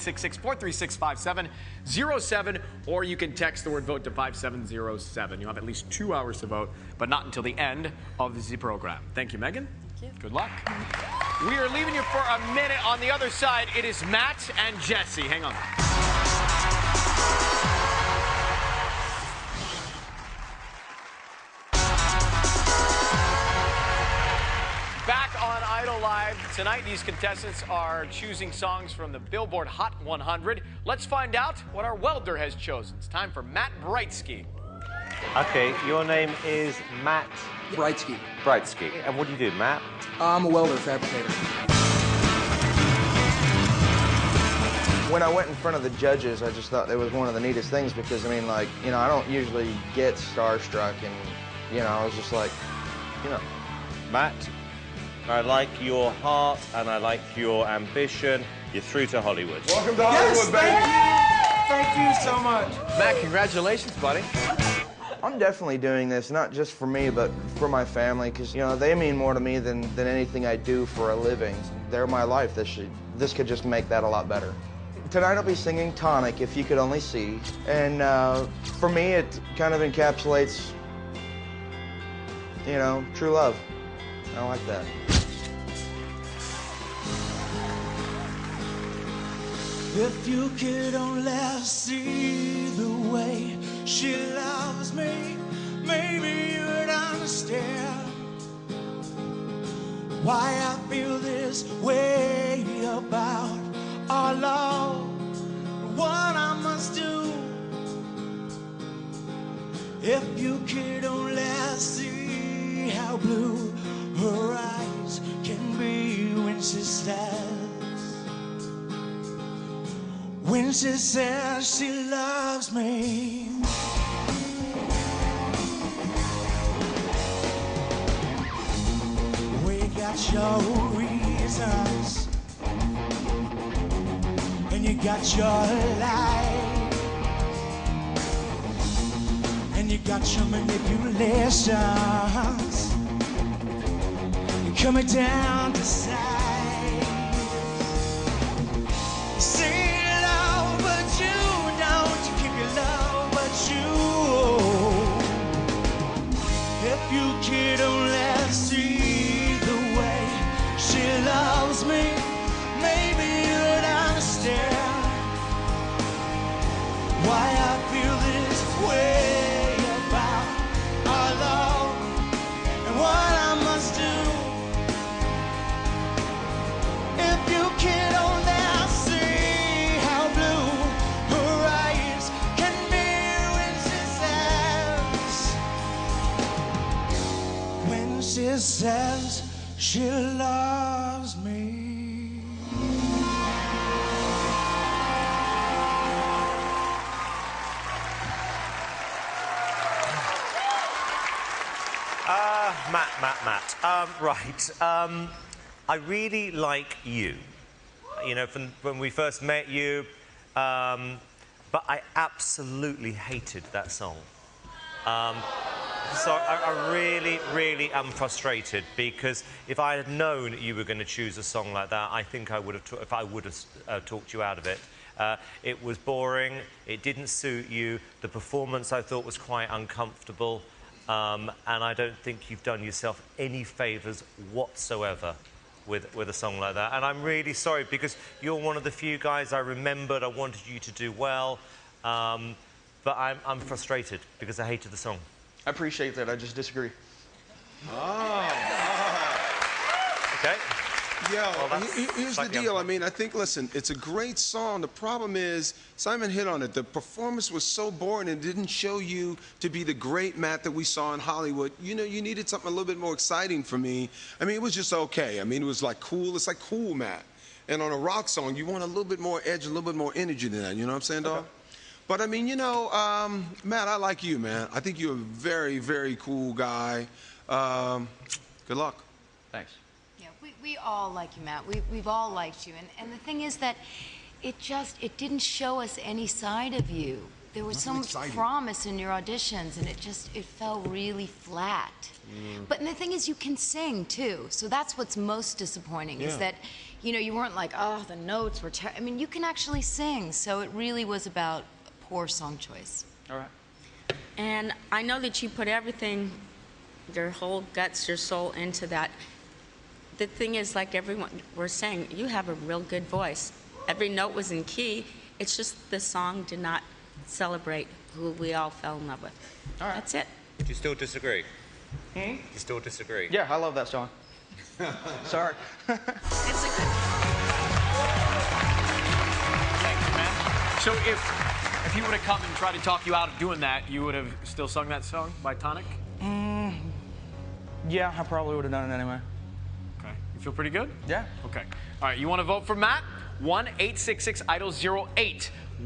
1-866-436-5707, or you can text the word vote to 5707. You'll have at least 2 hours to vote, but not until the end of the program. Thank you, Megan. Thank you. Good luck. We are leaving you for a minute. On the other side, it is Matt and Jesse. Hang on. Back on Idol Live. Tonight, these contestants are choosing songs from the Billboard Hot 100. Let's find out what our welder has chosen. It's time for Matt Brightsky. Okay, your name is Matt... Brightsky. Brightsky. And what do you do, Matt? I'm a welder, fabricator. When I went in front of the judges, I just thought it was one of the neatest things because, I mean, like, you know, I don't usually get starstruck and, you know, I was just like, you know. Matt, I like your heart and I like your ambition. You're through to Hollywood. Welcome to Hollywood, baby. Thank you so much. Matt, congratulations, buddy. I'm definitely doing this, not just for me, but for my family, because, you know, they mean more to me than anything I do for a living. They're my life. This could just make that a lot better. Tonight I'll be singing Tonic, If You Could Only See. And for me, it kind of encapsulates, you know, true love. I like that. If you could only see the way she loves me, maybe you'd understand why I feel this way about our love. What I must do. If you could only see how blue her eyes can be when she says she loves me. We got your reasons and you got your lies and you got your manipulations. You're coming down to size. Say love, but you don't. You keep your love, but you. If you could only see the way she loves me, maybe you'd understand why I feel this way about our love and what I must do. If you could only see how blue her eyes can be when she says she loves me. Matt. Right. I really like you. You know, from when we first met you, but I absolutely hated that song. So I really am frustrated because if I had known you were going to choose a song like that, I think I would have, if I would have talked you out of it. It was boring. It didn't suit you. The performance I thought was quite uncomfortable. And I don't think you've done yourself any favours whatsoever with a song like that. And I'm really sorry because you're one of the few guys I remembered. I wanted you to do well. But I'm frustrated because I hated the song. I appreciate that. I just disagree. Okay. Yeah, Well, here's the deal. I mean, I think, listen, it's a great song. The problem is, Simon hit on it. The performance was so boring and didn't show you to be the great Matt that we saw in Hollywood. You know, you needed something a little bit more exciting for me. I mean, it was just okay. I mean, it was like cool. It's like cool Matt. And on a rock song, you want a little bit more edge, a little bit more energy than that. You know what I'm saying, dog? Okay. But, I mean, you know, Matt, I like you, man. I think you're a very, very cool guy. Good luck. Thanks. Yeah, we all like you, Matt. We've all liked you. And the thing is that it didn't show us any side of you. there was so Nothing much exciting. promise in your auditions, and it fell really flat. But the thing is, you can sing too, so that's what's most disappointing. Is Yeah. that, you know, you weren't like, oh, the notes were terrible. I mean, you can actually sing, so it really was about poor song choice. All right. And I know that you put everything, your whole guts, your soul into that. The thing is, like everyone we're saying, you have a real good voice. Every note was in key. It's just the song did not celebrate who we all fell in love with. All right. That's it. Do you still disagree? You still disagree? Yeah, I love that song. Sorry. It's a good. Thank you, man. So if he would have come and tried to talk you out of doing that, you would have still sung that song by Tonic? Yeah, I probably would have done it anyway. Okay. You feel pretty good? Yeah. Okay. All right, you want to vote for Matt? 1-866-IDOL-08.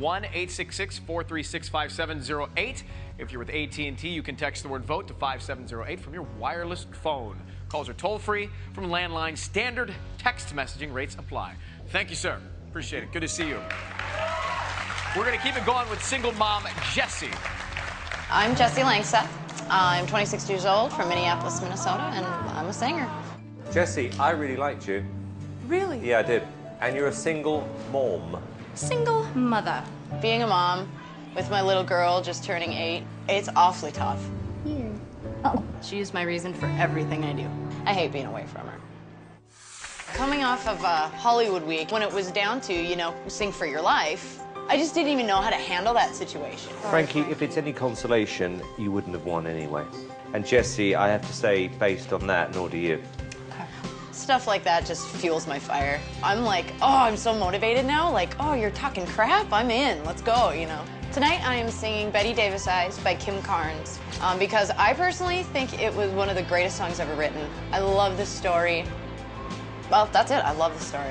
1-866-436-5708. If you're with AT&T, you can text the word VOTE to 5708 from your wireless phone. Calls are toll-free. From landline, standard text messaging rates apply. Thank you, sir. Appreciate it. Good to see you. We're going to keep it going with single mom Jessie. I'm Jessie Langseth. I'm 26 years old from Minneapolis, Minnesota, and I'm a singer. Jessie, I really liked you. Really? Yeah, I did. And you're a single mom. Single mother. Being a mom with my little girl just turning 8, it's awfully tough. She's my reason for everything I do. I hate being away from her. Coming off of Hollywood Week, when it was down to, you know, sing for your life, I just didn't even know how to handle that situation. Frankie, if it's any consolation, you wouldn't have won anyway. And Jessie, I have to say, based on that, nor do you. Stuff like that just fuels my fire. I'm like, oh, I'm so motivated now. Like, oh, you're talking crap? I'm in. Let's go, you know. Tonight I am singing Betty Davis Eyes by Kim Carnes because I personally think it was one of the greatest songs ever written. I love the story. Well, that's it. I love the story.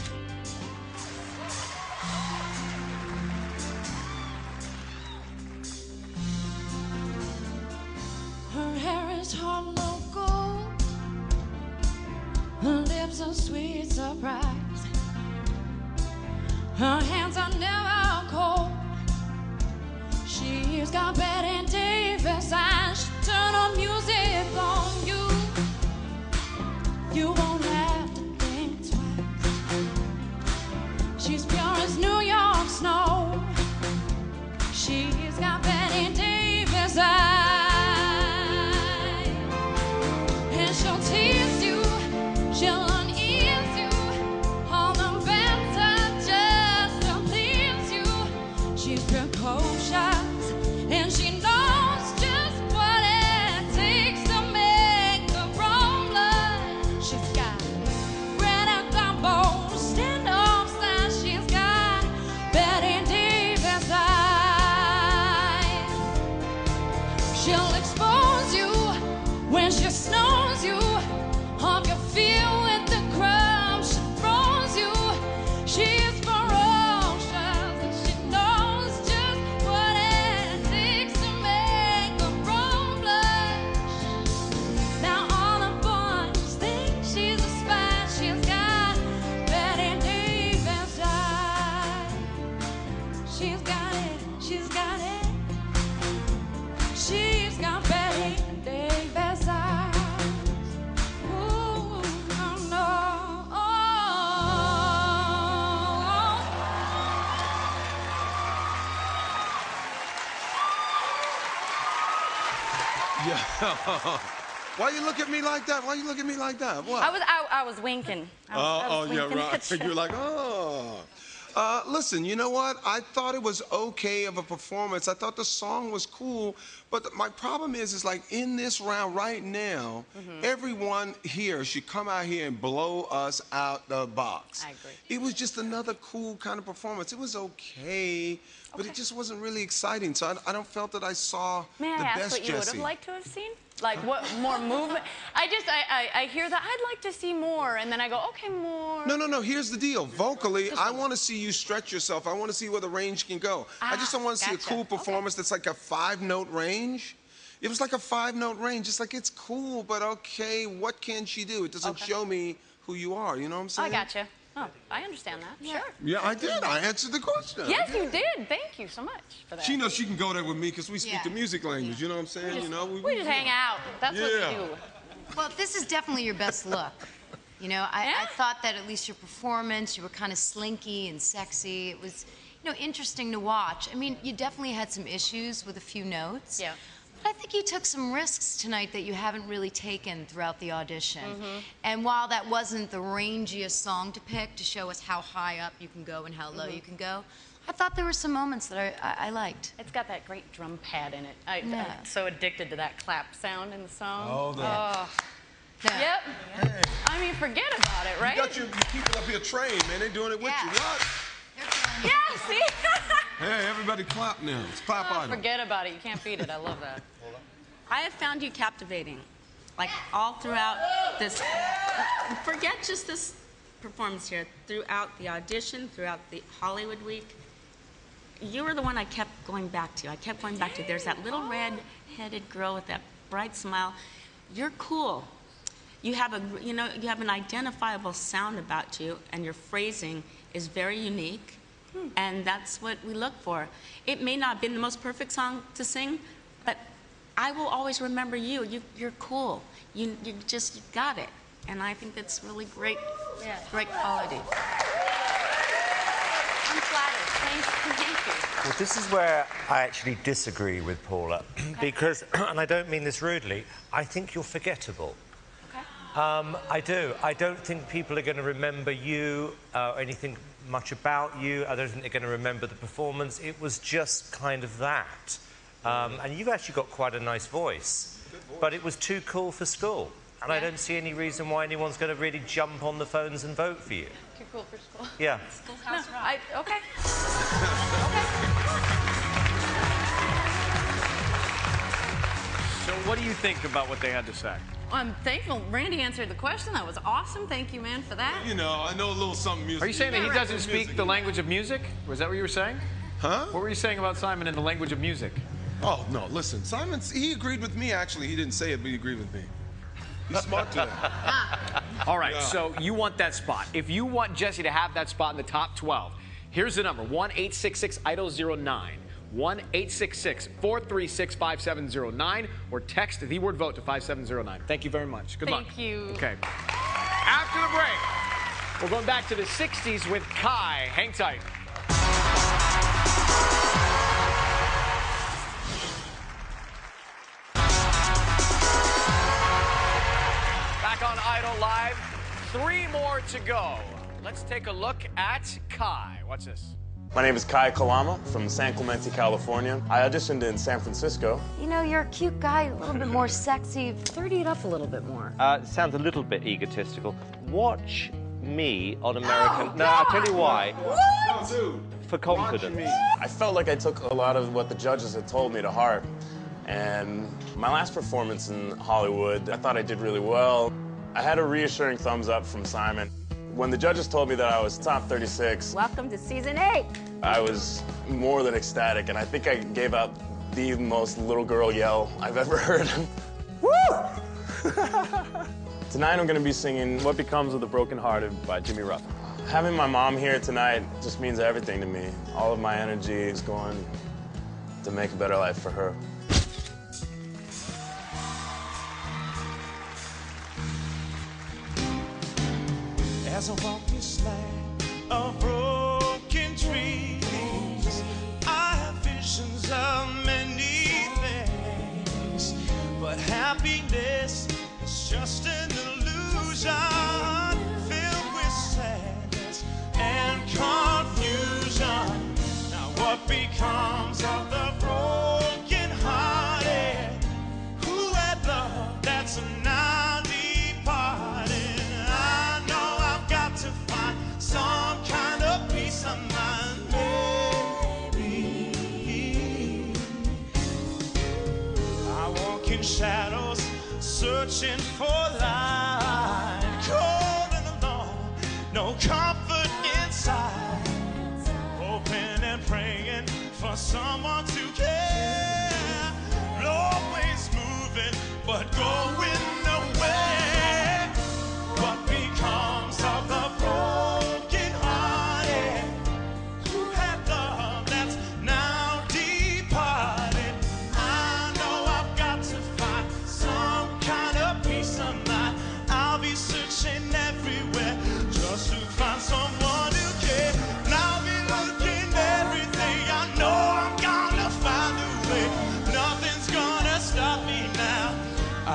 Her hair is hollow gold. Her lips are sweet surprise. Her hands are never cold. She's got Betty Davis eyes. She turn her music on you. You won't have to think twice. She's pure as New York snow. She's got Betty Davis eyes. And she'll tease you. She'll unease you. All the better just to please you. She's precocious. And she knows just what it takes to make a roller. She's got red and gumbo, stand-up style. She's got Betty Davis eyes. She'll expose you when she snows you. Off your feet with the crumbs she throws you. She's ferocious and she knows just what it takes to make a blush. Now all the boys think she's a spy. She's got Betty Davis eyes. She's got it. She's got it. She's got Betty Davis eyes. Ooh, oh no. Yeah. Why you look at me like that? Why you look at me like that? What? I was winking. I was yeah, winking right. at you. You're like, oh. Listen, you know what? I thought it was okay of a performance. I thought the song was cool, but my problem is like in this round right now, everyone here should come out here and blow us out the box. I agree. It was just another cool kind of performance. It was okay, but it just wasn't really exciting. So I don't felt that I saw May I the ask best what you would Jessie. have liked to have seen? Like what more movement? I hear that I'd like to see more, and then I go, okay, more. No. Here's the deal. Vocally, I want to see you stretch yourself. I want to see where the range can go. I just don't want to see a gotcha. cool performance that's like a 5-note range. It was like a 5-note range. It's like, it's cool, but okay, what can she do? It doesn't show me who you are. You know what I'm saying? I gotcha. Oh, I understand that. Sure. Yeah, I did. I answered the question. Yes, you did. Thank you so much for that. She knows she can go there with me because we speak the music language. You know what I'm saying? We just hang out. That's what we do. Well, this is definitely your best look. You know, I thought that at least your performance, you were kind of slinky and sexy. It was, interesting to watch. I mean, you definitely had some issues with a few notes. Yeah. But I think you took some risks tonight that you haven't really taken throughout the audition. And while that wasn't the rangiest song to pick to show us how high up you can go and how low you can go, I thought there were some moments that I liked. It's got that great drum pad in it. I'm so addicted to that clap sound in the song. Oh, Yep. Hey. I mean, forget about it, right? You keep it up here trained, man. They're doing it with you. What? Yeah, see? Hey, everybody clap now. It's clap item. Forget about it. You can't beat it. I love that. I have found you captivating, like all throughout this, forget just this performance here, throughout the audition, throughout the Hollywood week. You were the one I kept going back to. I kept going back to. There's that little red-headed girl with that bright smile. You're cool. You have an identifiable sound about you, and your phrasing is very unique, and that's what we look for. It may not have been the most perfect song to sing, but I will always remember you. You're cool. You got it, and I think that's really great, great quality. I'm flattered. Thank you. Well, this is where I actually disagree with Paula, because, and I don't mean this rudely, I think you're forgettable. I do. I don't think people are going to remember you or anything much about you. I don't think they're going to remember the performance. It was just kind of that. And you've actually got quite a nice voice. But it was too cool for school. And I don't see any reason why anyone's going to really jump on the phones and vote for you. Too cool for school? Yeah. Schoolhouse rock. Okay. So what do you think about what they had to say? I'm thankful Randy answered the question. That was awesome. Thank you, man, for that. I know a little something music. Are you saying that he doesn't speak the language of music? Was that what you were saying? Huh? What were you saying about Simon in the language of music? Oh, no, listen. He agreed with me, actually. He didn't say it, but he agreed with me. He's smart today. All right, so you want that spot. If you want Jesse to have that spot in the top 12, here's the number, 1-866-IDOL-09. 1-866-436-5709, or text the word vote to 5709. Thank you very much. Good luck. Thank you. Okay. After the break, we're going back to the 60s with Kai. Hang tight. Back on Idol Live, 3 more to go. Let's take a look at Kai. Watch this. My name is Kai Kalama from San Clemente, California. I auditioned in San Francisco. You're a cute guy, a little bit more sexy. 30 it up a little bit more. Sounds a little bit egotistical. Watch me on American... No, I'll tell you why. No, dude. For confidence. I felt like I took a lot of what the judges had told me to heart. And my last performance in Hollywood, I thought I did really well. I had a reassuring thumbs up from Simon. When the judges told me that I was top 36, Welcome to season 8. I was more than ecstatic, and I think I gave out the most little girl yell I've ever heard. Woo! Tonight I'm gonna be singing What Becomes of the Brokenhearted by Jimmy Ruffin. Having my mom here tonight just means everything to me. All of my energy is going to make a better life for her. As I walk this land of broken dreams, I have visions of many things, but happiness is just an illusion filled with sadness and confusion. Now what becomes of the broken hearted who had love that's now departed? I know I've got to find some kind of peace of mind, maybe. I walk in shadows, searching for light, cold and alone, no comfort inside, hoping and praying for someone to care, always moving but going nowhere. What becomes of the broken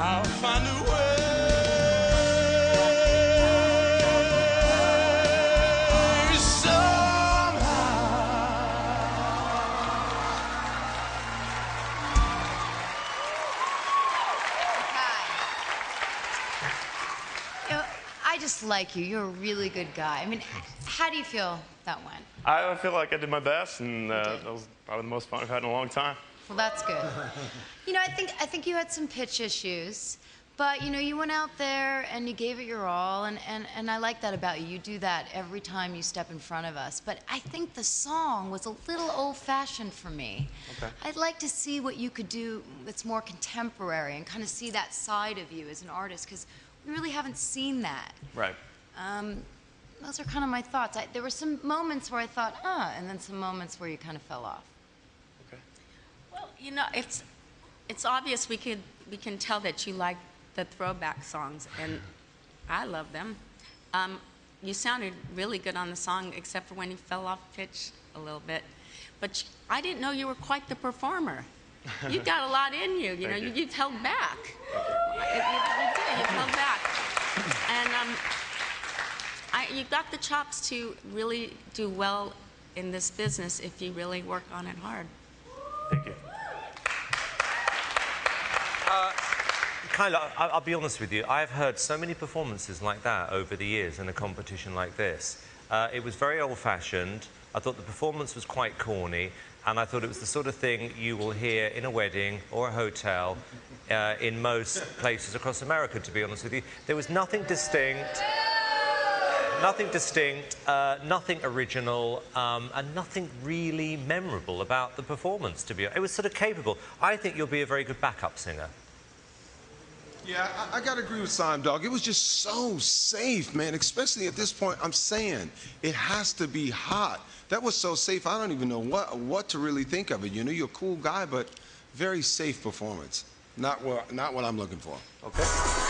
I'll find a way. I just like you. You're a really good guy. I mean, how do you feel that went? I feel like I did my best, and that was probably the most fun I've had in a long time. Well, that's good. You know, I think you had some pitch issues, but, you know, you went out there and you gave it your all, and I like that about you. You do that every time you step in front of us. But I think the song was a little old-fashioned for me. Okay. I'd like to see what you could do that's more contemporary and kind of see that side of you as an artist, because we really haven't seen that. Right. Those are kind of my thoughts. There were some moments where I thought, and then some moments where you kind of fell off. Well, you know, it's obvious we can tell that you like the throwback songs, and I love them. You sounded really good on the song, except for when you fell off pitch a little bit. But I didn't know you were quite the performer. You've got a lot in you. You know, you've held back. You did. You've held back, and you've got the chops to really do well in this business if you really work on it hard. Thank you. Kyla, I'll be honest with you. I've heard so many performances like that over the years in a competition like this. It was very old-fashioned. I thought the performance was quite corny, and I thought it was the sort of thing you will hear in a wedding or a hotel in most places across America, to be honest with you. There was nothing distinct, nothing original, and nothing really memorable about the performance, to be honest. It was sort of capable. I think you'll be a very good backup singer. Yeah, I got to agree with Simon, dog. It was just so safe, man, especially at this point. I'm saying it has to be hot. That was so safe, I don't even know what to really think of it. You know, you're a cool guy, but very safe performance. Not what I'm looking for. Okay.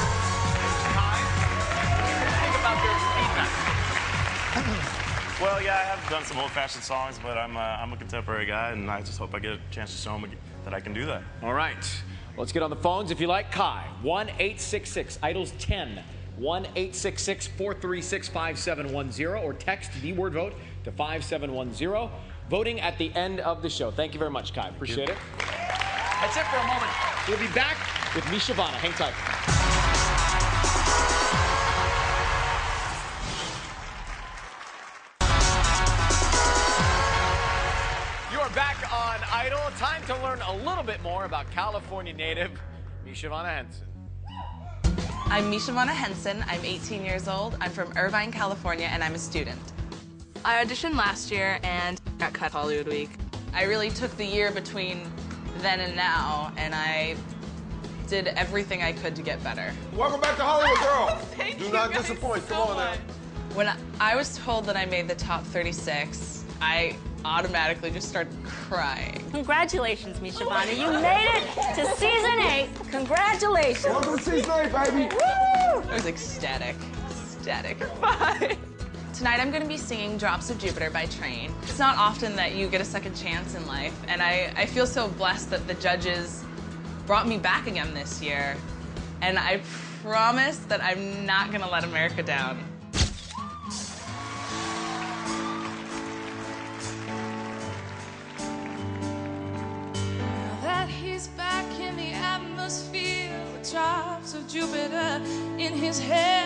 Think about their feedback. Well, yeah, I have done some old-fashioned songs, but I'm a contemporary guy, and I just hope I get a chance to show them that I can do that. All right. Let's get on the phones if you like. Kai, 1-866-IDOLS-10, 1-866-436-5710, or text the word vote to 5710. Voting at the end of the show. Thank you very much, Kai. Appreciate it. That's it for a moment. We'll be back with Misha Vanna. Hang tight. Back on Idol. Time to learn a little bit more about California native Misha Vanna Henson. I'm Misha Vanna Henson. I'm 18 years old. I'm from Irvine, California, and I'm a student. I auditioned last year and got cut Hollywood Week. I really took the year between then and now, and I did everything I could to get better. Welcome back to Hollywood, girl. Thank Do you not guys disappoint. so Come on much. now. When I was told that I made the top 36, I automatically just started crying. Congratulations, Misha Vanna. You made it to season 8. Congratulations. Welcome to season 8, baby. Woo! I was ecstatic. Bye. Tonight I'm going to be singing Drops of Jupiter by Train. It's not often that you get a second chance in life, and I feel so blessed that the judges brought me back again this year. And I promise that I'm not going to let America down. He's back in the atmosphere with drops of Jupiter in his hair.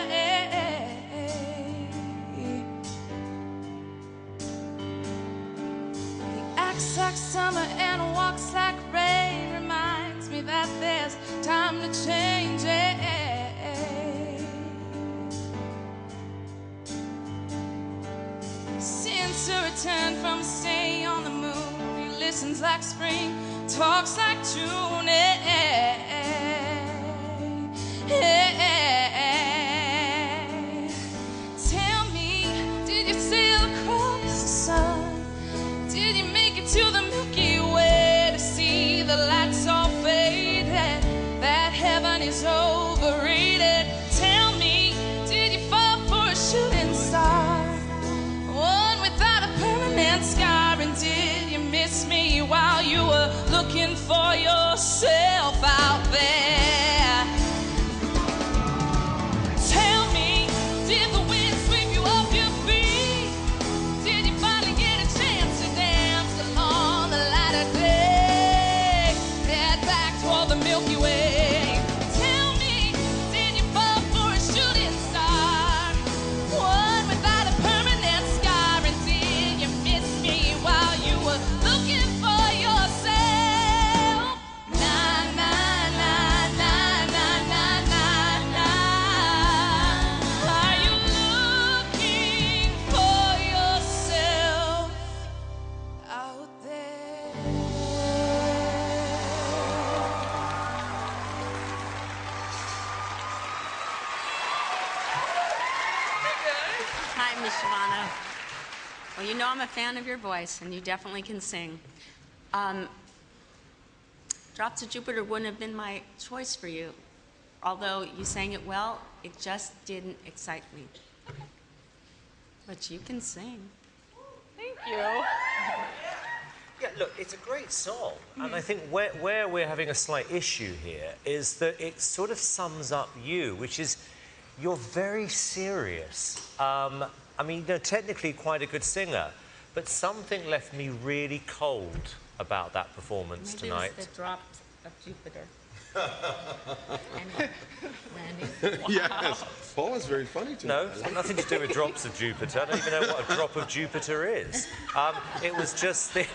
He acts like summer and walks like rain, reminds me that there's time to change. Since a return from stay on the moon, he listens like spring, talks like June. Tell me, did you sail across the sun? Did you make it to the Milky Way to see the lights all faded? That heaven is overrated. Tell me, did you fall for a shooting star? One without a permanent scar. And did you miss me while you were looking for yourself out there? Miss Shabana. Well, you know I'm a fan of your voice, and you definitely can sing. Drops of Jupiter wouldn't have been my choice for you. Although you sang it well, it just didn't excite me. But you can sing. Thank you. Yeah, look, it's a great song, and I think where we're having a slight issue here is that it sort of sums up you, which is you're very serious. I mean, you know, technically quite a good singer, but something left me really cold about that performance tonight. Maybe it was the Drops of Jupiter. Randy? Yes. Paul is very funny tonight. No, it's got nothing to do with Drops of Jupiter. I don't even know what a drop of Jupiter is. It was just the...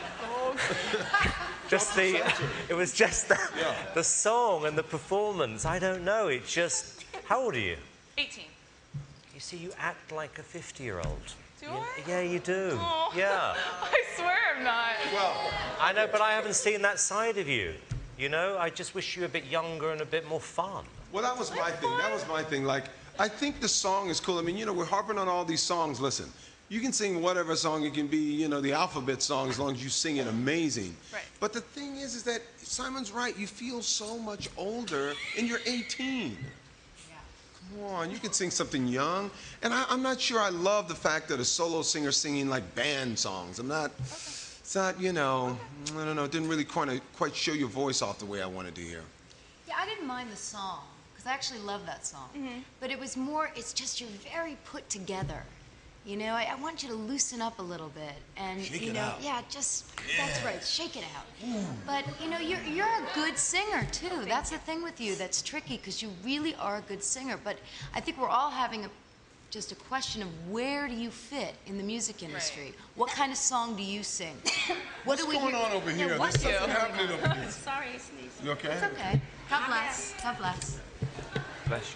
it was just the song and the performance. I don't know, it just... How old are you? 18. You see, you act like a 50-year-old. Do I? Yeah, you do. Oh. Yeah. I swear I'm not. Well, I know, but I haven't seen that side of you. You know, I just wish you were a bit younger and a bit more fun. Well, that was my thing. That was my thing. Like, I think the song is cool. I mean, you know, we're harping on all these songs. Listen, you can sing whatever song. It can be, you know, the alphabet song as long as you sing it amazing. Right. But the thing is that Simon's right. You feel so much older and you're 18. Come on, you can sing something young. And I'm not sure I love the fact that a solo singer singing like band songs. I'm not... Okay. It's not, you know, I don't know, it didn't really quite show your voice off the way I wanted to hear. Yeah, I didn't mind the song, because I actually love that song. But it was more, it's just you're very put together. You know, I want you to loosen up a little bit. And, shake you it know, out. yeah, just, that's right, shake it out. But, you know, you're a good singer, too. That's the thing with you that's tricky, because you really are a good singer. But I think we're all having just a question of where do you fit in the music industry? Right. What kind of song do you sing? What's going on over here? There's something happening over here. Sorry, I sneezed. You okay? It's okay. God bless. God bless. Bless you.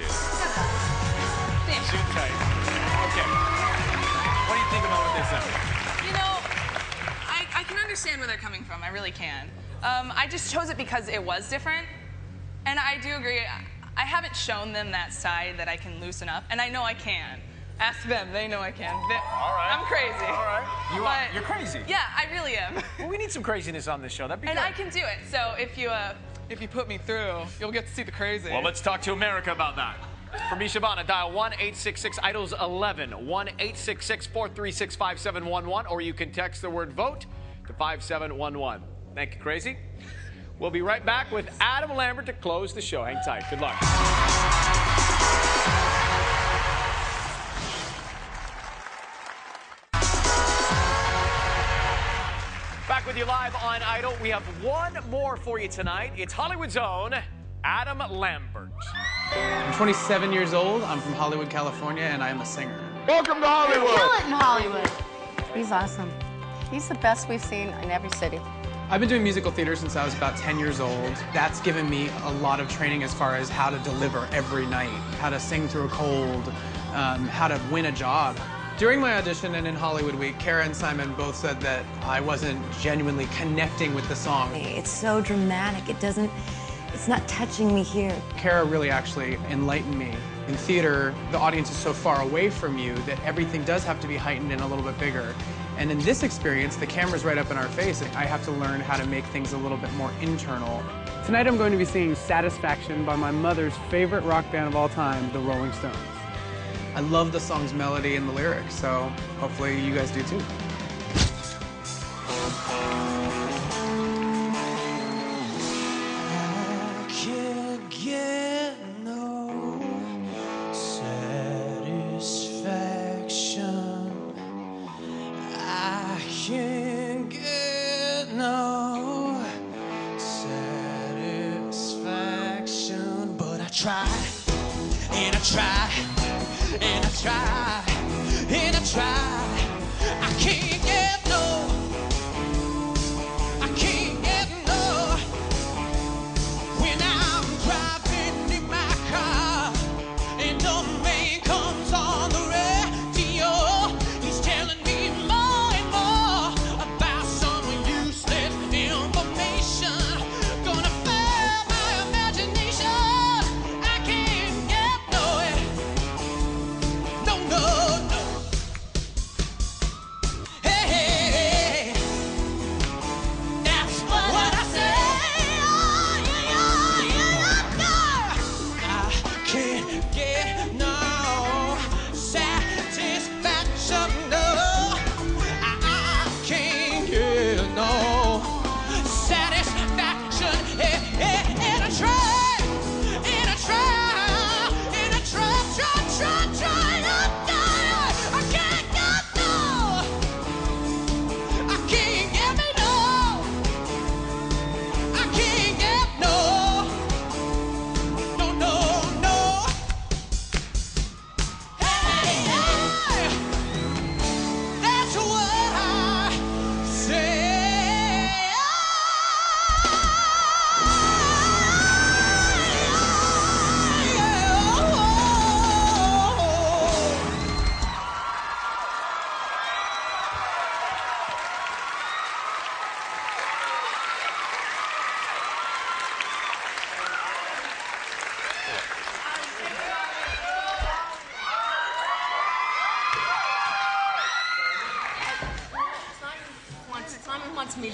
Shoot tight. Okay. What do you think about what they said? You know, I can understand where they're coming from. I really can. I just chose it because it was different. And I do agree. I haven't shown them that side that I can loosen up, and I know I can. Ask them, they know I can. All right. I'm crazy. All right. You are. You're crazy. Yeah, I really am. Well, we need some craziness on this show. That'd be And good. I can do it. So if you put me through, you'll get to see the crazy. Well, let's talk to America about that. For me, Shabana, dial 1-866-IDOLS-11, 1-866-436-5711, or you can text the word VOTE to 5711. Thank you, Crazy. We'll be right back with Adam Lambert to close the show. Hang tight. Good luck. Back with you live on Idol. We have one more for you tonight. It's Hollywood's own Adam Lambert. I'm 27 years old. I'm from Hollywood, California, and I am a singer. Welcome to Hollywood. Kill it in Hollywood. He's awesome. He's the best we've seen in every city. I've been doing musical theater since I was about 10 years old. That's given me a lot of training as far as how to deliver every night, how to sing through a cold, how to win a job. During my audition and in Hollywood Week, Kara and Simon both said that I wasn't genuinely connecting with the song. It's so dramatic. It's not touching me here. Kara really actually enlightened me. In theater, the audience is so far away from you that everything does have to be heightened and a little bit bigger. And in this experience, the camera's right up in our face. I have to learn how to make things a little bit more internal. Tonight I'm going to be singing Satisfaction by my mother's favorite rock band of all time, the Rolling Stones. I love the song's melody and the lyrics, so hopefully you guys do too. I can't get no satisfaction. I can't get no satisfaction. But I try, and I try, and I try, and I try. I can't get no. I can't get no. When I'm driving in my car and the man comes on the radio, he's telling me more and more about some useless information. Gonna fail my imagination. I can't get no. No, no, no.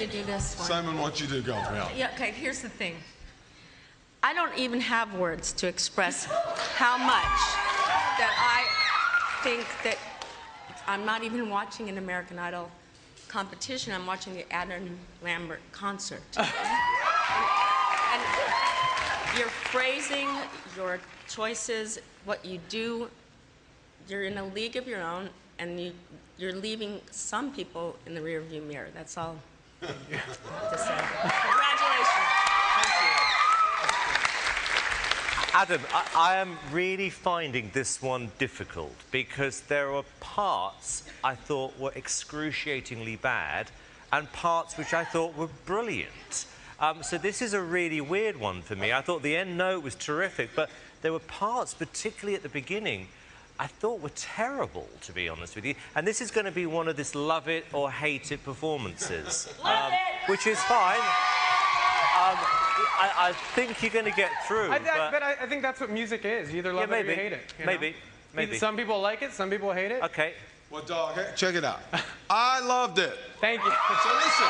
to do this one. Simon wants you to go. Yeah, okay, here's the thing. I don't even have words to express how much that I think that I'm not even watching an American Idol competition. I'm watching the Adam Lambert concert. And your phrasing, your choices, what you do, you're in a league of your own, and you're leaving some people in the rearview mirror. That's all I have to say. Congratulations. Adam, I am really finding this one difficult because there were parts I thought were excruciatingly bad and parts which I thought were brilliant. So this is a really weird one for me. I thought the end note was terrific, but there were parts, particularly at the beginning, I thought were terrible, to be honest with you. And this is going to be one of this love it or hate it performances, which is fine. I think you're going to get through. But I think that's what music is. You either love it or you hate it. You know? Maybe. Some people like it, some people hate it. Okay. Well, dog, check it out. I loved it. Thank you. So listen.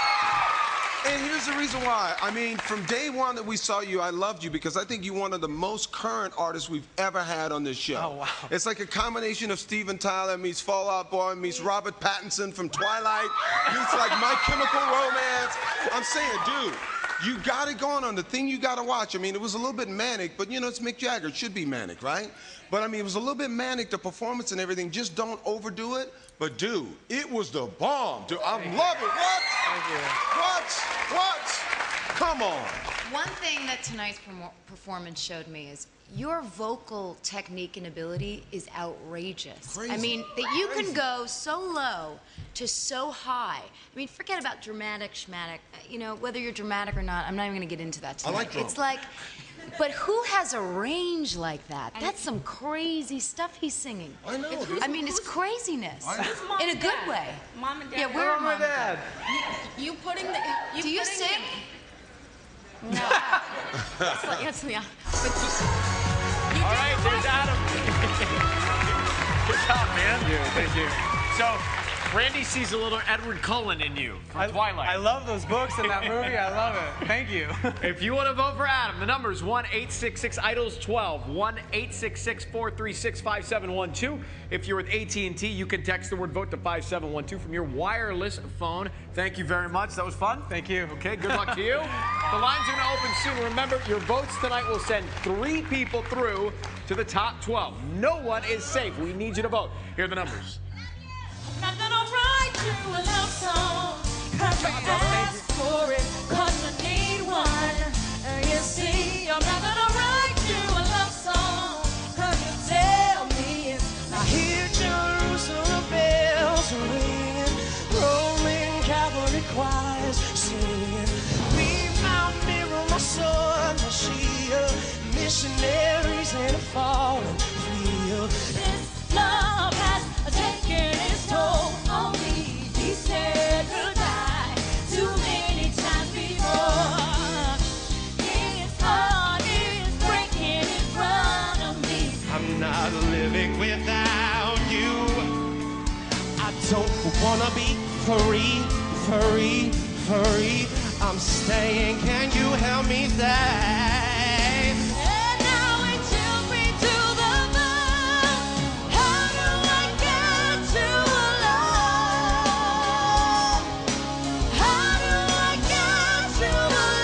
And here's the reason why. I mean, from day one that we saw you, I loved you because I think you're one of the most current artists we've ever had on this show. Oh, wow. It's like a combination of Steven Tyler meets Fall Out Boy meets Robert Pattinson from Twilight meets like My Chemical Romance. I'm saying, dude, you got it going on. The thing you got to watch. I mean, it was a little bit manic, but you know, it's Mick Jagger. It should be manic, right? But I mean, it was a little bit manic, the performance and everything. Just don't overdo it. But dude, it was the bomb. Dude, I love it. What? Thank you. What? Come on. One thing that tonight's performance showed me is your vocal technique and ability is outrageous. Crazy. I mean, that you can go so low to so high. I mean, forget about dramatic, schmatic. You know, whether you're dramatic or not, I'm not even going to get into that tonight. I like drama. It's like, but who has a range like that? That's some crazy stuff he's singing. I know. I mean, it's craziness. In a good way. Mom and Dad. Yeah, where are Mom and Dad? You putting the... Do you sing? No. It's yeah. All right, there's Adam. Good job, man. Thank you. So, Randy sees a little Edward Cullen in you from Twilight. I love those books in that movie. I love it. Thank you. If you want to vote for Adam, the number is 1-866-IDOLS-12, 1-866-436-5712. If you're with AT&T, you can text the word VOTE to 5712 from your wireless phone. Thank you very much. That was fun. Thank you. Okay, good luck to you. The lines are going to open soon. Remember, your votes tonight will send 3 people through to the top 12. No one is safe. We need you to vote. Here are the numbers. Not gonna write you a love song, 'cause you asked for it, 'cause you need one. You see, I'm not gonna write you a love song, 'cause you tell me it's I hear Jerusalem bells ringing, Roman cavalry choirs singing. We Mount Miro, my sword, my shield, missionaries in a fallen field. this love has taken its toll on me. He said he'll die too many times before. His heart is breaking in front of me. I'm not living without you. I don't wanna be free. I'm staying, can you help me stay? And now it chills me to the bone. How do I get you alone? How do I get you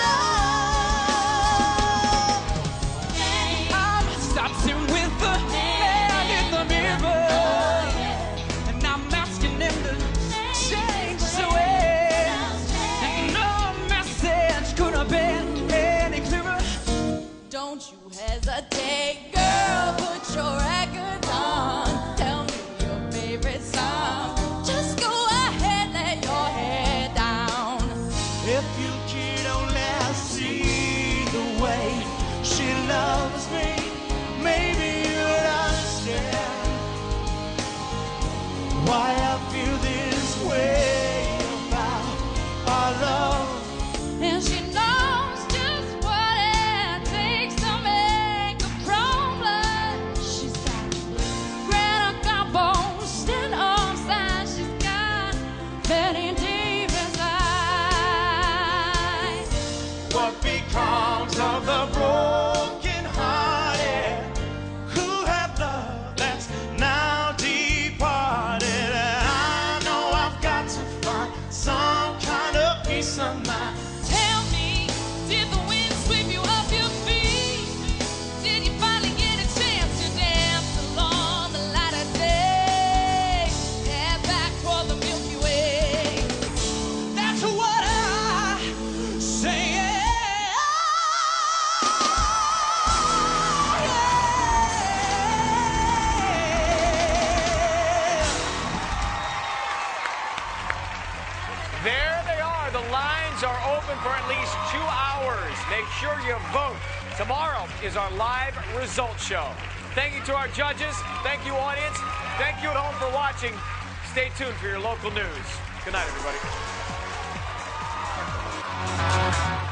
alone? I'm starting with the man in the mirror, and I'm asking him to change his way. And no message could have been any clearer. Don't you hesitate, girl, put your records on. Tell me your favorite song. Just go ahead, let your head down. If you could only see the way she loves me, maybe you'd understand why I feel this way about our love. And she knows just what it takes to make a promise. far, the lines are open for at least 2 hours. Make sure you vote. Tomorrow is our live results show. Thank you to our judges. Thank you, audience. Thank you at home for watching. Stay tuned for your local news. Good night, everybody.